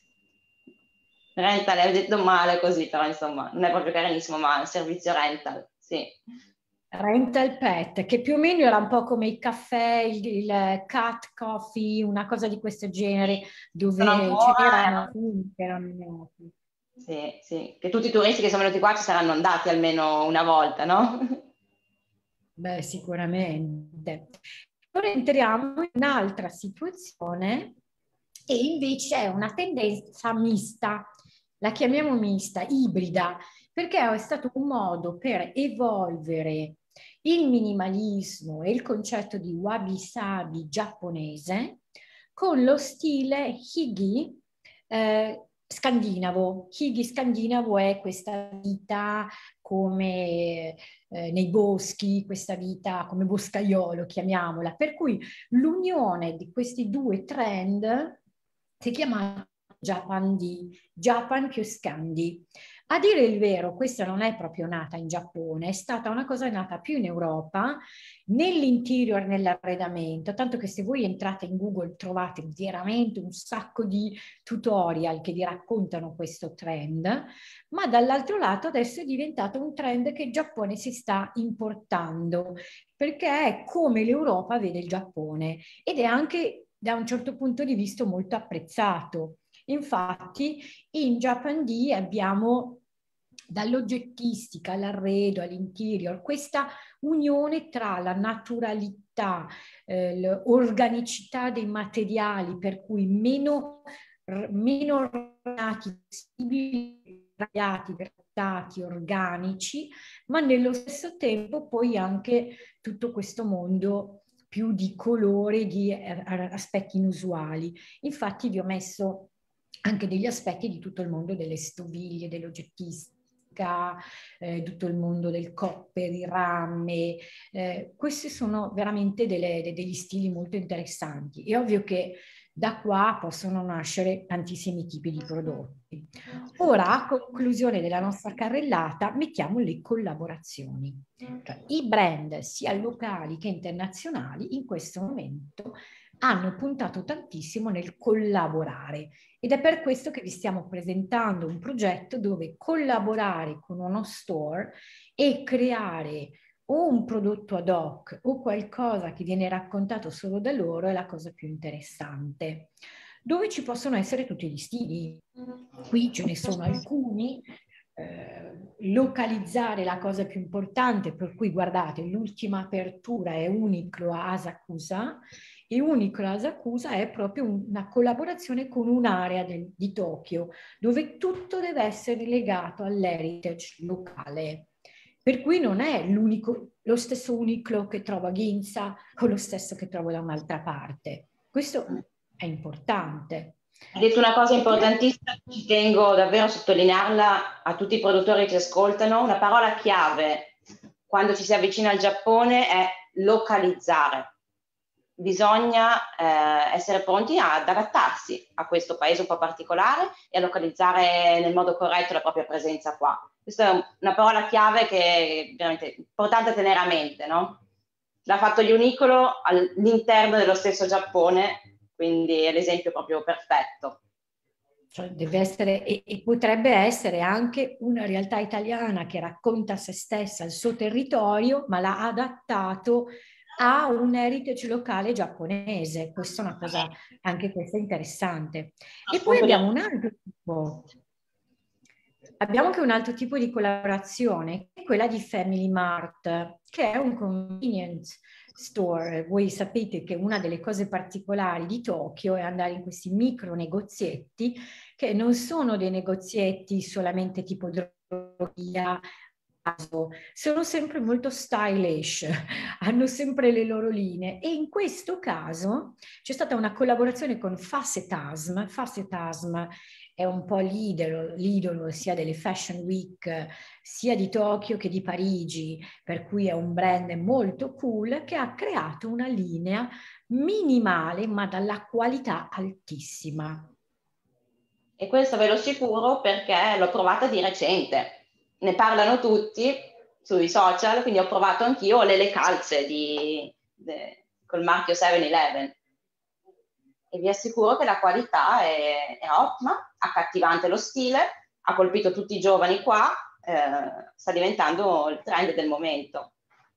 Rental, hai detto male così, però insomma non è proprio carinissimo, ma il servizio rental, sì. Rental pet, che più o meno era un po' come il caffè, il, il cat coffee, una cosa di questo genere, dove ce n'erano alcuni che erano noti. Sì, sì, che tutti i turisti che sono venuti qua ci saranno andati almeno una volta, no? Beh, sicuramente. Ora entriamo in un'altra situazione e invece è una tendenza mista, la chiamiamo mista, ibrida, perché è stato un modo per evolvere il minimalismo e il concetto di wabi-sabi giapponese con lo stile higi eh, scandinavo. Higi scandinavo è questa vita come eh, nei boschi, questa vita come boscaiolo, chiamiamola, per cui l'unione di questi due trend si chiama Japan D, Japan più Scandi. A dire il vero, questa non è proprio nata in Giappone, è stata una cosa nata più in Europa, nell'interior, nell'arredamento, tanto che se voi entrate in Google trovate veramente un sacco di tutorial che vi raccontano questo trend, ma dall'altro lato adesso è diventato un trend che il Giappone si sta importando, perché è come l'Europa vede il Giappone ed è anche da un certo punto di vista molto apprezzato. Infatti in Japan D abbiamo dall'oggettistica all'arredo, all'interior, questa unione tra la naturalità, eh, l'organicità dei materiali, per cui meno, meno possibili, trattati, organici, ma nello stesso tempo poi anche tutto questo mondo più di colore, di aspetti inusuali. Infatti vi ho messo anche degli aspetti di tutto il mondo delle stoviglie, dell'oggettistica, eh, tutto il mondo del copper, il rame. Eh, questi sono veramente delle, degli stili molto interessanti. È ovvio che da qua possono nascere tantissimi tipi di prodotti. Ora, a conclusione della nostra carrellata, mettiamo le collaborazioni. Cioè, i brand, sia locali che internazionali, in questo momento hanno puntato tantissimo nel collaborare ed è per questo che vi stiamo presentando un progetto dove collaborare con uno store e creare o un prodotto ad hoc o qualcosa che viene raccontato solo da loro è la cosa più interessante, dove ci possono essere tutti gli stili. Qui ce ne sono alcuni. Eh, localizzare la cosa più importante, per cui guardate l'ultima apertura è Uniqlo a Asakusa E Uniqlo Asakusa è proprio una collaborazione con un'area di Tokyo, dove tutto deve essere legato all'heritage locale. Per cui non è l'unico, lo stesso Uniqlo che trovo a Ginza o lo stesso che trovo da un'altra parte. Questo è importante. Hai detto una cosa importantissima, ci tengo davvero a sottolinearla a tutti i produttori che ci ascoltano. Una parola chiave quando ci si avvicina al Giappone è localizzare. Bisogna eh, essere pronti ad adattarsi a questo paese un po' particolare e a localizzare nel modo corretto la propria presenza qua. Questa è una parola chiave che è veramente importante tenere a mente, no? L'ha fatto Uniqlo all'interno dello stesso Giappone, quindi è l'esempio proprio perfetto. Cioè deve essere, e, e potrebbe essere anche una realtà italiana che racconta se stessa, il suo territorio, ma l'ha adattato a un heritage locale giapponese. Questa è una cosa, anche questa interessante. E poi abbiamo un altro tipo, abbiamo anche un altro tipo di collaborazione, che è quella di Family Mart, che è un convenience store. Voi sapete che una delle cose particolari di Tokyo è andare in questi micro negozietti, che non sono dei negozietti solamente tipo drogheria, sono sempre molto stylish, hanno sempre le loro linee, e in questo caso c'è stata una collaborazione con Facetasm. Facetasm è un po' l'idolo, l'idolo sia delle Fashion Week sia di Tokyo che di Parigi, per cui è un brand molto cool che ha creato una linea minimale ma dalla qualità altissima. E questo ve lo assicuro perché l'ho provata di recente. Ne parlano tutti sui social, quindi ho provato anch'io le, le calze di, de, col marchio seven eleven. E vi assicuro che la qualità è, è ottima, accattivante lo stile, ha colpito tutti i giovani qua, eh, sta diventando il trend del momento.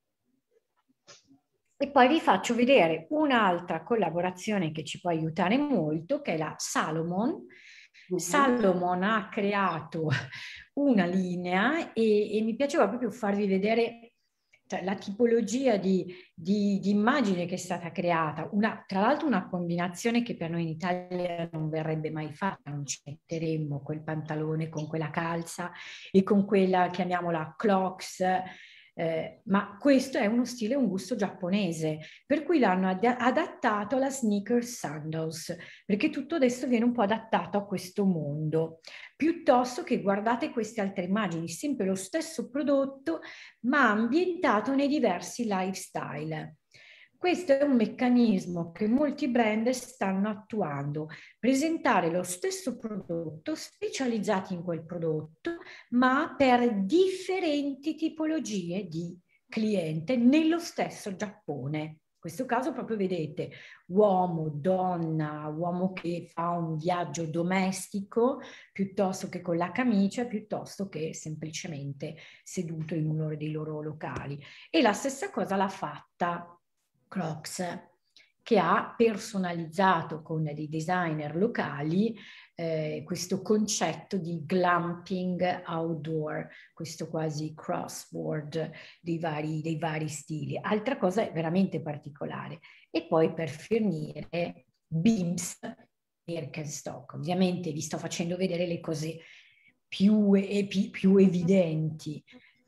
E poi vi faccio vedere un'altra collaborazione che ci può aiutare molto, che è la Salomon. Uh-huh. Salomon ha creato una linea e, e mi piaceva proprio farvi vedere, cioè, la tipologia di, di, di immagine che è stata creata. Una, tra l'altro una combinazione che per noi in Italia non verrebbe mai fatta, non ci metteremmo quel pantalone con quella calza e con quella, chiamiamola clogs. Eh, ma questo è uno stile, un gusto giapponese, per cui l'hanno ad- adattato alla sneaker sandals, perché tutto adesso viene un po' adattato a questo mondo, piuttosto che guardate queste altre immagini, sempre lo stesso prodotto ma ambientato nei diversi lifestyle. Questo è un meccanismo che molti brand stanno attuando: presentare lo stesso prodotto, specializzati in quel prodotto, ma per differenti tipologie di cliente nello stesso Giappone. In questo caso proprio vedete uomo, donna, uomo che fa un viaggio domestico piuttosto che con la camicia, piuttosto che semplicemente seduto in uno dei loro locali. E la stessa cosa l'ha fatta Crocs, che ha personalizzato con dei designer locali eh, questo concetto di glamping outdoor, questo quasi crossword dei vari, dei vari stili. Altra cosa veramente particolare. E poi per finire Beams Birkenstock. Ovviamente vi sto facendo vedere le cose più, e, più evidenti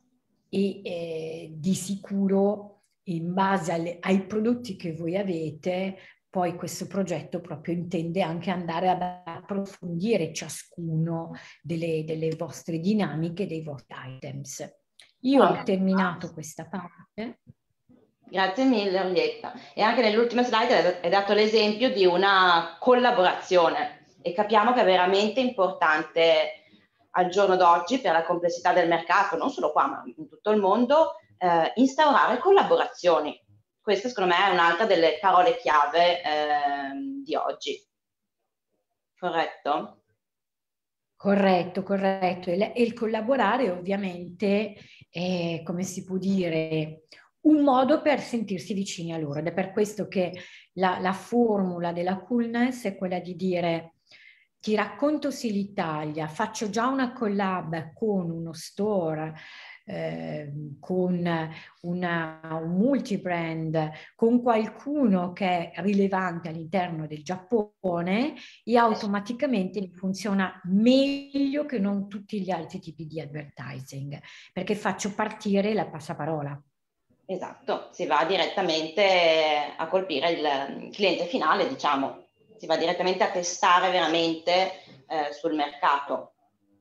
e eh, di sicuro in base alle, ai prodotti che voi avete, poi questo progetto proprio intende anche andare ad approfondire ciascuno delle, delle vostre dinamiche, dei vostri items. Io ho terminato questa parte. Grazie mille Orietta. E anche nell'ultima slide hai dato l'esempio di una collaborazione e capiamo che è veramente importante al giorno d'oggi, per la complessità del mercato, non solo qua ma in tutto il mondo, eh, instaurare collaborazioni. Questa secondo me è un'altra delle parole chiave eh, di oggi. Corretto? Corretto, corretto. E, e il collaborare ovviamente è, come si può dire, un modo per sentirsi vicini a loro, ed è per questo che la, la formula della coolness è quella di dire: ti racconto sì l'Italia, faccio già una collab con uno store eh, con una, un multibrand, con qualcuno che è rilevante all'interno del Giappone, e automaticamente funziona meglio che non tutti gli altri tipi di advertising, perché faccio partire la passaparola. Esatto, si va direttamente a colpire il cliente finale, diciamo, si va direttamente a testare veramente eh, sul mercato.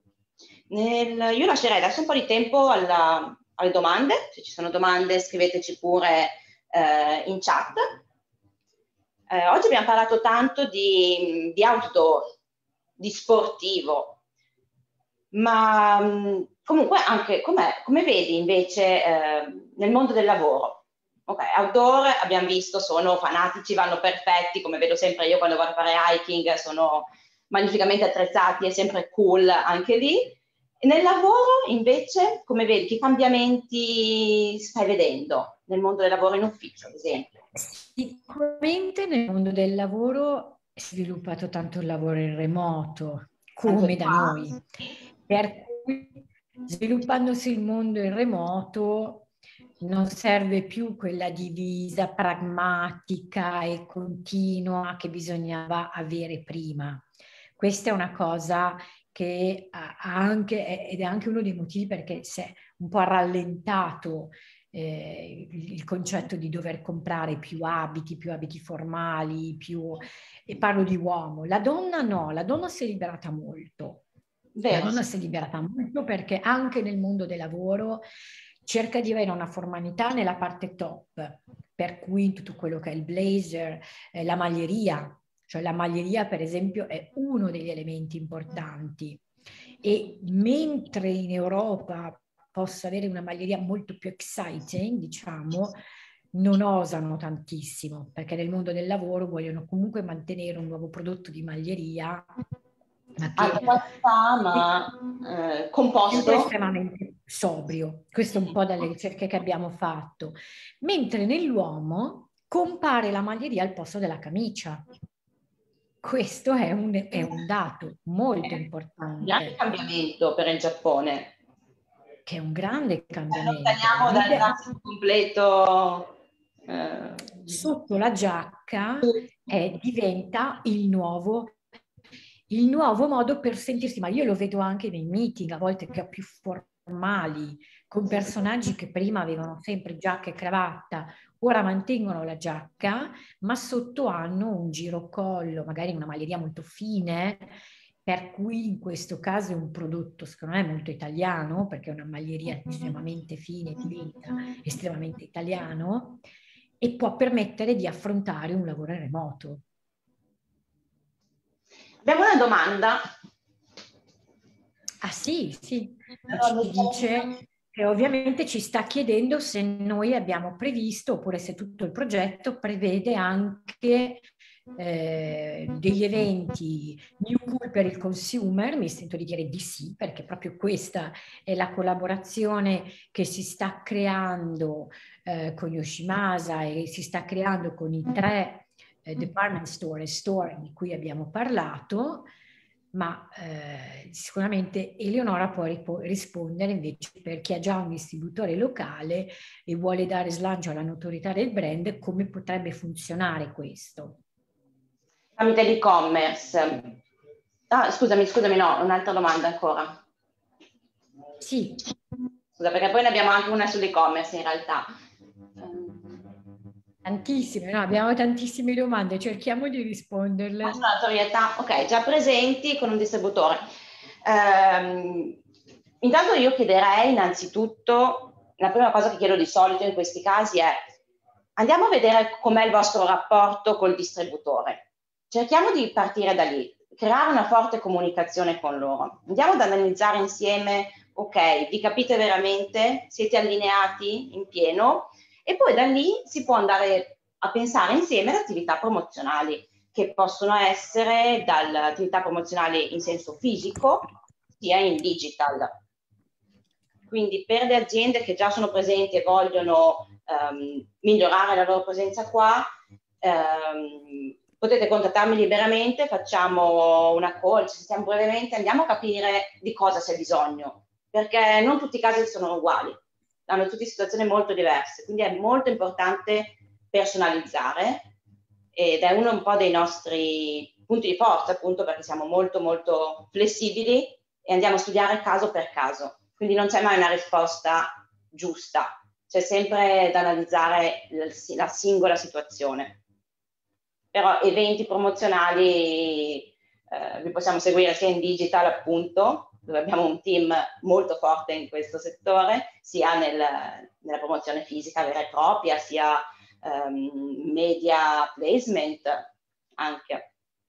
Nel, io lascerei adesso un po' di tempo alla, alle domande, se ci sono domande scriveteci pure eh, in chat. Eh, oggi abbiamo parlato tanto di, di outdoor, di sportivo, ma mh, comunque anche come, come vedi invece eh, nel mondo del lavoro? Ok, outdoor abbiamo visto, sono fanatici, vanno perfetti, come vedo sempre io quando vado a fare hiking, sono magnificamente attrezzati, è sempre cool anche lì. E nel lavoro invece, come vedi, che cambiamenti stai vedendo nel mondo del lavoro in ufficio, ad esempio? Sicuramente nel mondo del lavoro è sviluppato tanto il lavoro in remoto, come da noi. Per cui, sviluppandosi il mondo in remoto, non serve più quella divisa pragmatica e continua che bisognava avere prima. Questa è una cosa che ha anche, ed è anche uno dei motivi perché si è un po' rallentato eh, il concetto di dover comprare più abiti, più abiti formali, più... e parlo di uomo. La donna no, la donna si è liberata molto. Vero. La donna si è liberata molto perché anche nel mondo del lavoro cerca di avere una formalità nella parte top, per cui tutto quello che è il blazer, eh, la maglieria, cioè la maglieria per esempio è uno degli elementi importanti, e mentre in Europa possa avere una maglieria molto più exciting, diciamo, non osano tantissimo, perché nel mondo del lavoro vogliono comunque mantenere un nuovo prodotto di maglieria, ma che fa, ma eh, composto, estremamente sobrio. Questo è un po' dalle ricerche che abbiamo fatto. Mentre nell'uomo compare la maglieria al posto della camicia. Questo è un, è un dato molto importante. Un grande cambiamento per il Giappone. Che è un grande cambiamento. Allontaniamo dal classico completo. Eh, Sotto la giacca è, diventa il nuovo, il nuovo modo per sentirsi, ma io lo vedo anche nei meeting, a volte che più formali, con personaggi che prima avevano sempre giacca e cravatta, ora mantengono la giacca, ma sotto hanno un girocollo, magari una maglieria molto fine, per cui in questo caso è un prodotto secondo me molto italiano, perché è una maglieria estremamente fine, finita, estremamente italiano, e può permettere di affrontare un lavoro in remoto. Abbiamo una domanda. Ah sì, sì, ci dice che ovviamente ci sta chiedendo se noi abbiamo previsto, oppure se tutto il progetto prevede anche eh, degli eventi new cool per il consumer. Mi sento di dire di sì, perché proprio questa è la collaborazione che si sta creando eh, con Yoshimasa e si sta creando con i tre eh, department store e store di cui abbiamo parlato. Ma eh, sicuramente Eleonora può rispondere invece per chi ha già un distributore locale e vuole dare slancio alla notorietà del brand, come potrebbe funzionare questo. Tramite l'e-commerce. Ah, scusami, scusami, no, un'altra domanda ancora. Sì. Scusa, perché poi ne abbiamo anche una sull'e-commerce in realtà. Tantissime, no? Abbiamo tantissime domande, cerchiamo di risponderle. La notorietà, ok, già presenti con un distributore. Ehm, intanto io chiederei innanzitutto, la prima cosa che chiedo di solito in questi casi è: andiamo a vedere com'è il vostro rapporto col distributore. Cerchiamo di partire da lì, creare una forte comunicazione con loro. Andiamo ad analizzare insieme, ok, vi capite veramente? Siete allineati in pieno? E poi da lì si può andare a pensare insieme ad attività promozionali, che possono essere dalle attività promozionali in senso fisico sia in digital. Quindi per le aziende che già sono presenti e vogliono um, migliorare la loro presenza qua, um, potete contattarmi liberamente, facciamo una call, ci sentiamo brevemente, andiamo a capire di cosa c'è bisogno. perché non tutti i casi sono uguali, hanno tutte situazioni molto diverse, quindi è molto importante personalizzare ed è uno un po' dei nostri punti di forza, appunto perché siamo molto molto flessibili e andiamo a studiare caso per caso, quindi non c'è mai una risposta giusta, c'è sempre da analizzare la singola situazione. Però eventi promozionali eh, li possiamo seguire sia in digital, appunto, dove abbiamo un team molto forte in questo settore, sia nel, nella promozione fisica vera e propria, sia um, media placement anche.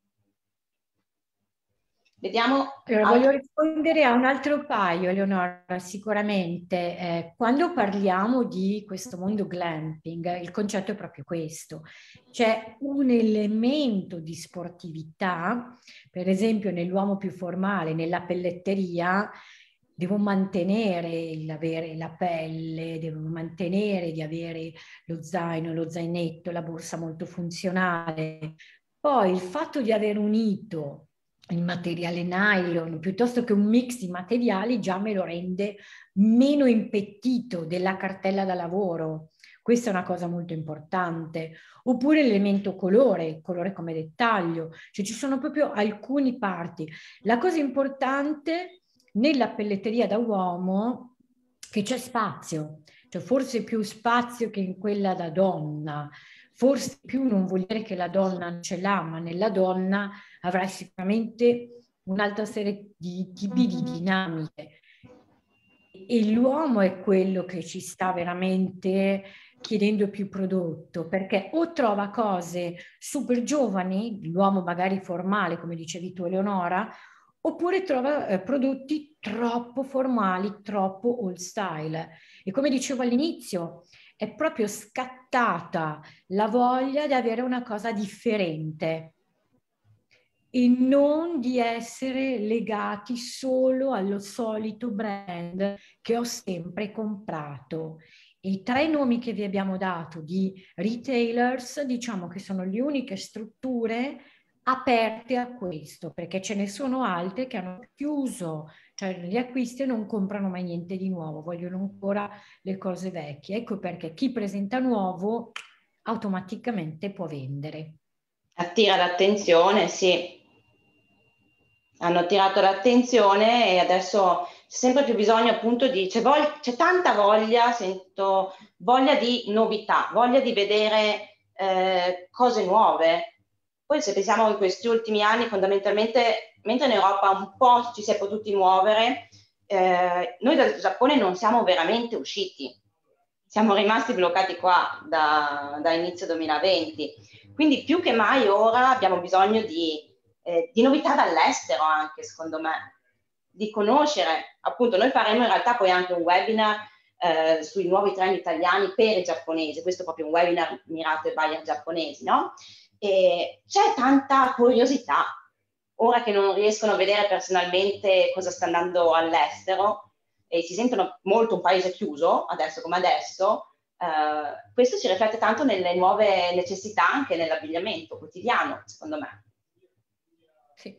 Vediamo. Allora, voglio rispondere a un altro paio, Eleonora, sicuramente. Eh, quando parliamo di questo mondo glamping, il concetto è proprio questo. C'è un elemento di sportività, per esempio nell'uomo più formale, nella pelletteria, devo mantenere l'avere la pelle, devo mantenere di avere lo zaino, lo zainetto, la borsa molto funzionale. Poi il fatto di aver unito il materiale nylon piuttosto che un mix di materiali già me lo rende meno impettito della cartella da lavoro. Questa è una cosa molto importante. Oppure l'elemento colore, colore come dettaglio, cioè ci sono proprio alcune parti. La cosa importante nella pelletteria da uomo è che c'è spazio, cioè forse più spazio che in quella da donna. Forse più non vuol dire che la donna non ce l'ha, ma nella donna avrai sicuramente un'altra serie di tipi di dinamiche. E l'uomo è quello che ci sta veramente chiedendo più prodotto, perché o trova cose super giovani, l'uomo magari formale, come dicevi tu Eleonora, oppure trova eh, prodotti troppo formali, troppo old style. E come dicevo all'inizio, è proprio scattata la voglia di avere una cosa differente e non di essere legati solo allo solito brand che ho sempre comprato. I tre nomi che vi abbiamo dato di retailers, diciamo che sono le uniche strutture aperte a questo, perché ce ne sono altre che hanno chiuso, cioè gli acquisti e non comprano mai niente di nuovo, vogliono ancora le cose vecchie. Ecco perché chi presenta nuovo automaticamente può vendere. Attira l'attenzione, sì. Hanno attirato l'attenzione e adesso c'è sempre più bisogno appunto di, c'è, vog- c'è tanta voglia, sento voglia di novità, voglia di vedere eh, cose nuove. Poi se pensiamo in questi ultimi anni fondamentalmente, mentre in Europa un po' ci si è potuti muovere, eh, noi dal Giappone non siamo veramente usciti, siamo rimasti bloccati qua da, da inizio duemilaventi, quindi più che mai ora abbiamo bisogno di Eh, di novità dall'estero anche, secondo me, di conoscere. Appunto, noi faremo in realtà poi anche un webinar eh, sui nuovi trend italiani per i giapponesi, questo è proprio un webinar mirato ai buyer giapponesi, no? E c'è tanta curiosità, ora che non riescono a vedere personalmente cosa sta andando all'estero e si sentono molto un paese chiuso, adesso come adesso, eh, questo si riflette tanto nelle nuove necessità anche nell'abbigliamento quotidiano, secondo me. Sì.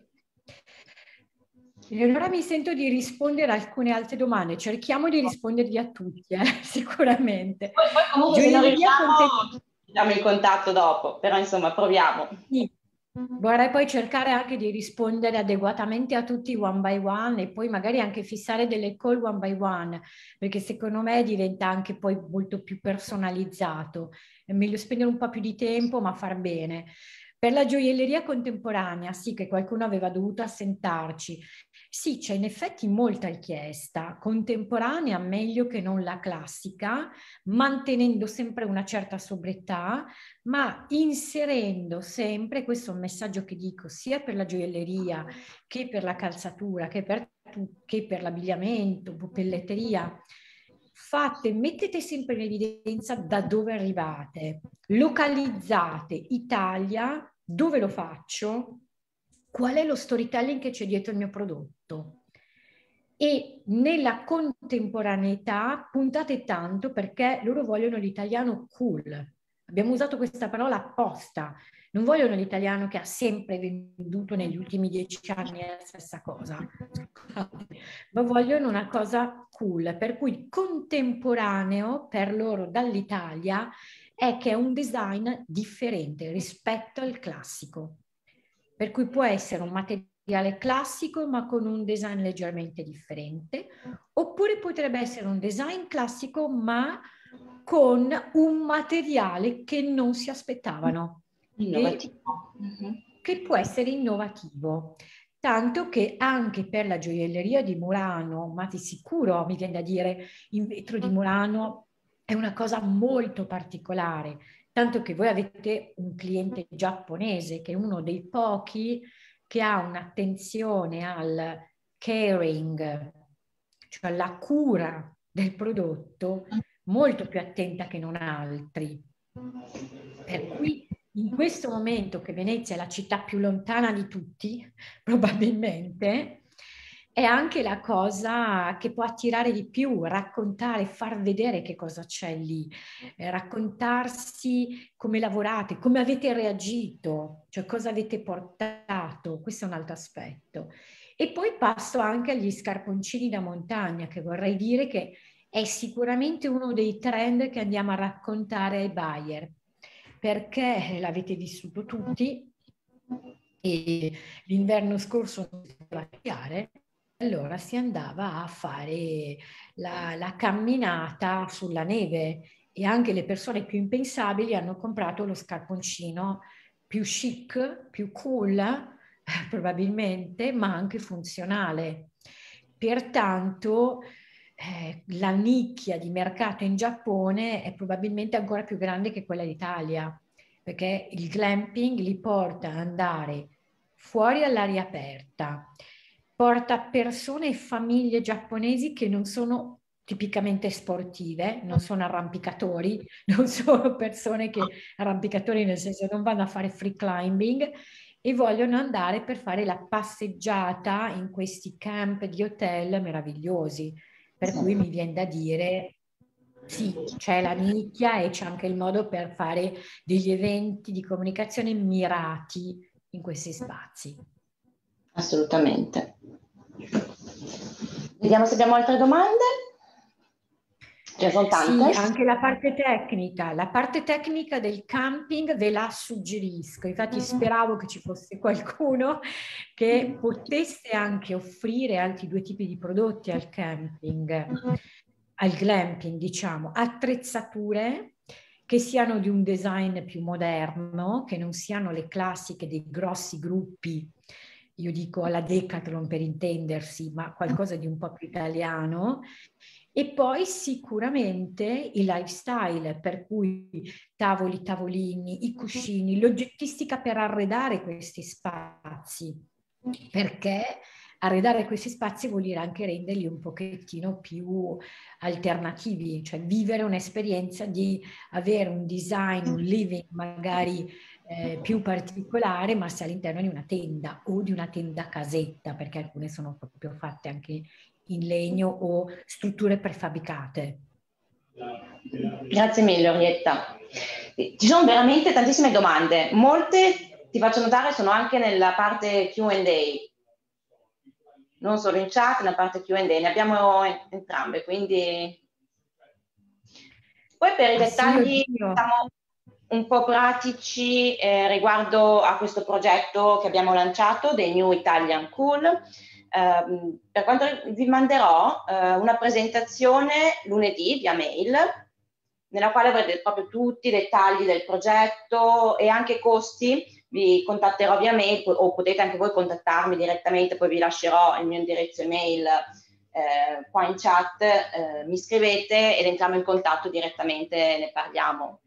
Allora mi sento di rispondere a alcune altre domande, cerchiamo di rispondervi a tutti, eh, sicuramente. Poi, poi comunque se non riusciamo content- siamo in contatto dopo, però insomma proviamo. Sì. Vorrei poi cercare anche di rispondere adeguatamente a tutti one by one e poi magari anche fissare delle call one by one, perché secondo me diventa anche poi molto più personalizzato. È meglio spendere un po' più di tempo ma far bene. Per la gioielleria contemporanea, sì che qualcuno aveva dovuto assentarci. Sì, c'è in effetti molta richiesta. Contemporanea meglio che non la classica, mantenendo sempre una certa sobrietà, ma inserendo sempre, questo è un messaggio che dico sia per la gioielleria che per la calzatura, che per, che per l'abbigliamento, pelletteria, fate, mettete sempre in evidenza da dove arrivate, localizzate Italia, dove lo faccio, qual è lo storytelling che c'è dietro il mio prodotto. E nella contemporaneità puntate tanto perché loro vogliono l'italiano cool, Abbiamo usato questa parola apposta. Non vogliono l'italiano che ha sempre venduto negli ultimi dieci anni la stessa cosa, ma vogliono una cosa cool, per cui contemporaneo per loro dall'Italia è che è un design differente rispetto al classico. Per cui può essere un materiale classico ma con un design leggermente differente, oppure potrebbe essere un design classico ma con un materiale che non si aspettavano. Innovativo. Mm-hmm. Che può essere innovativo. Tanto che anche per la gioielleria di Murano, ma di sicuro mi viene da dire in vetro di Murano, è una cosa molto particolare. Tanto che voi avete un cliente giapponese che è uno dei pochi che ha un'attenzione al caring, cioè alla cura del prodotto, molto più attenta che non altri. Per cui in questo momento che Venezia è la città più lontana di tutti, probabilmente, è anche la cosa che può attirare di più, raccontare, far vedere che cosa c'è lì, eh, raccontarsi come lavorate, come avete reagito, cioè cosa avete portato, questo è un altro aspetto. E poi passo anche agli scarponcini da montagna, che vorrei dire che è sicuramente uno dei trend che andiamo a raccontare ai buyer, perché l'avete vissuto tutti e l'inverno scorso non si poteva sciare, allora si andava a fare la, la camminata sulla neve e anche le persone più impensabili hanno comprato lo scarponcino più chic, più cool, probabilmente, ma anche funzionale. Pertanto eh, la nicchia di mercato in Giappone è probabilmente ancora più grande che quella d'Italia, perché il glamping li porta ad andare fuori all'aria aperta, porta persone e famiglie giapponesi che non sono tipicamente sportive, non sono arrampicatori, non sono persone che arrampicatori nel senso non vanno a fare free climbing e vogliono andare per fare la passeggiata in questi camp di hotel meravigliosi. Per cui mi viene da dire sì, c'è la nicchia e c'è anche il modo per fare degli eventi di comunicazione mirati in questi spazi. Assolutamente. Vediamo se abbiamo altre domande. Ce ne sono tante. Sì, anche la parte tecnica, la parte tecnica del camping ve la suggerisco, infatti speravo che ci fosse qualcuno che potesse anche offrire altri due tipi di prodotti al camping, al glamping, diciamo, attrezzature che siano di un design più moderno, che non siano le classiche dei grossi gruppi, io dico alla Decathlon per intendersi, ma qualcosa di un po' più italiano. E poi sicuramente il lifestyle, per cui tavoli, tavolini, i cuscini, l'oggettistica per arredare questi spazi, perché arredare questi spazi vuol dire anche renderli un pochettino più alternativi, cioè vivere un'esperienza di avere un design, un living magari eh, più particolare, ma se all'interno di una tenda o di una tenda casetta, perché alcune sono proprio fatte anche in legno o strutture prefabbricate. Grazie mille Orietta. Ci sono veramente tantissime domande, molte ti faccio notare sono anche nella parte Q and A, non solo in chat, nella parte Q and A, ne abbiamo entrambe, quindi poi per i dettagli diciamo, un po' pratici eh, riguardo a questo progetto che abbiamo lanciato dei New Italian Cool. Uh, per quanto vi manderò uh, una presentazione lunedì via mail nella quale avrete proprio tutti i dettagli del progetto e anche costi. Vi contatterò via mail o potete anche voi contattarmi direttamente, poi vi lascerò il mio indirizzo email eh, qua in chat, eh, mi scrivete ed entriamo in contatto direttamente, ne parliamo.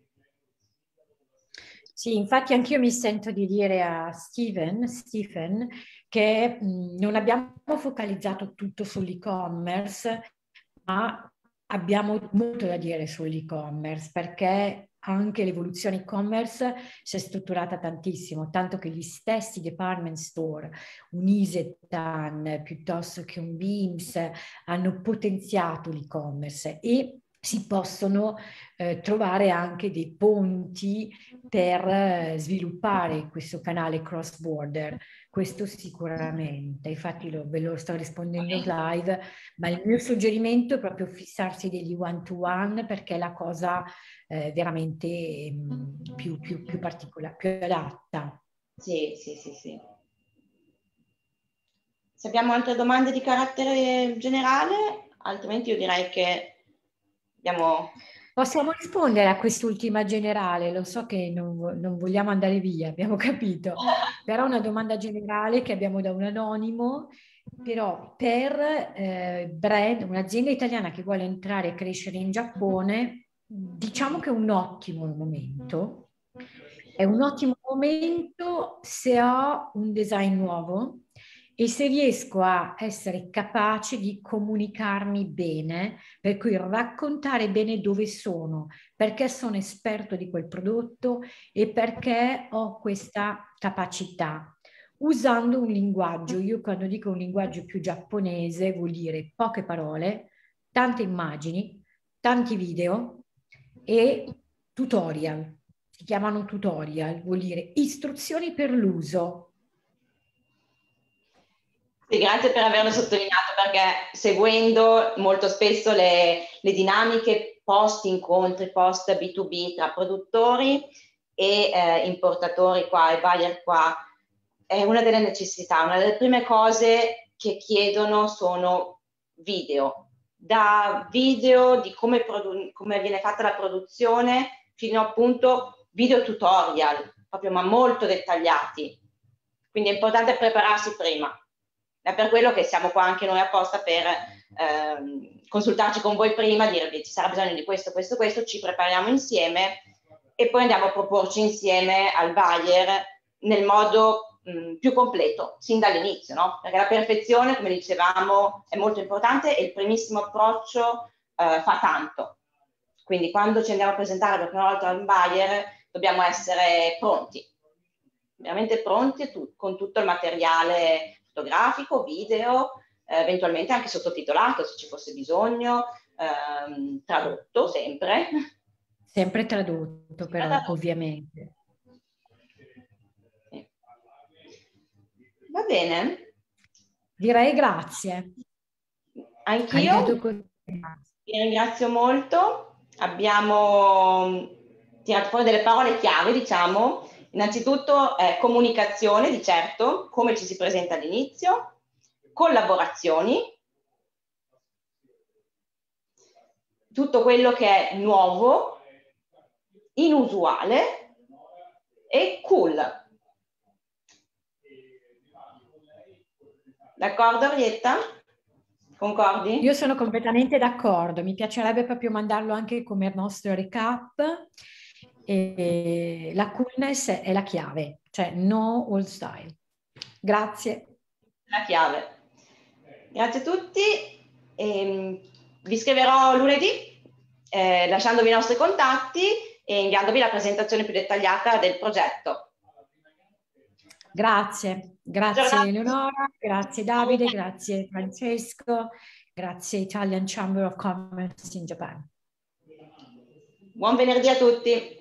Sì, infatti anch'io mi sento di dire a Steven, Stephen che mh, non abbiamo focalizzato tutto sull'e-commerce, ma abbiamo molto da dire sull'e-commerce perché anche l'evoluzione e-commerce si è strutturata tantissimo, tanto che gli stessi department store, un Isetan piuttosto che un Beams, hanno potenziato l'e-commerce e si possono eh, trovare anche dei ponti per eh, sviluppare questo canale cross border, questo sicuramente. Infatti lo, ve lo sto rispondendo live, ma il mio suggerimento è proprio fissarsi degli one to one, perché è la cosa eh, veramente mh, più, più, più particolare, più adatta. Sì, sì, sì, sì. Se abbiamo altre domande di carattere generale, altrimenti io direi che abbiamo... Possiamo rispondere a quest'ultima generale, lo so che non, non vogliamo andare via, abbiamo capito, però una domanda generale che abbiamo da un anonimo, però per eh, brand, un'azienda italiana che vuole entrare e crescere in Giappone, diciamo che è un ottimo momento, è un ottimo momento se ho un design nuovo e se riesco a essere capace di comunicarmi bene, per cui raccontare bene dove sono, perché sono esperto di quel prodotto e perché ho questa capacità, usando un linguaggio. Io quando dico un linguaggio più giapponese vuol dire poche parole, tante immagini, tanti video e tutorial. Si chiamano tutorial, vuol dire istruzioni per l'uso. Sì, grazie per averlo sottolineato, perché seguendo molto spesso le, le dinamiche post incontri, post B due B tra produttori e eh, importatori qua e buyer qua, è una delle necessità, una delle prime cose che chiedono sono video, da video di come, come viene fatta la produzione fino appunto video tutorial, proprio ma molto dettagliati. Quindi è importante prepararsi prima. È per quello che siamo qua anche noi apposta per ehm, consultarci con voi prima, dirvi ci sarà bisogno di questo, questo, questo, ci prepariamo insieme e poi andiamo a proporci insieme al buyer nel modo mh, più completo, sin dall'inizio, no? Perché la perfezione, come dicevamo, è molto importante e il primissimo approccio eh, fa tanto. Quindi quando ci andiamo a presentare per la prima volta al buyer dobbiamo essere pronti, veramente pronti tu, con tutto il materiale fotografico, video, eh, eventualmente anche sottotitolato se ci fosse bisogno, ehm, tradotto sempre. Sempre tradotto però, tradotto. Ovviamente. Sì. Va bene. Direi grazie. Anch'io vi ringrazio molto. Abbiamo tirato fuori delle parole chiave, diciamo. Innanzitutto eh, comunicazione, di certo, come ci si presenta all'inizio, collaborazioni, tutto quello che è nuovo, inusuale e cool. D'accordo, Orietta? Concordi? Io sono completamente d'accordo, mi piacerebbe proprio mandarlo anche come nostro recap. E la coolness è la chiave, cioè no old style. Grazie. La chiave. Grazie a tutti. E vi scriverò lunedì eh, lasciandovi i nostri contatti e inviandovi la presentazione più dettagliata del progetto. Grazie, grazie Eleonora, grazie Davide, grazie Francesco, grazie Italian Chamber of Commerce in Japan. Buon venerdì a tutti.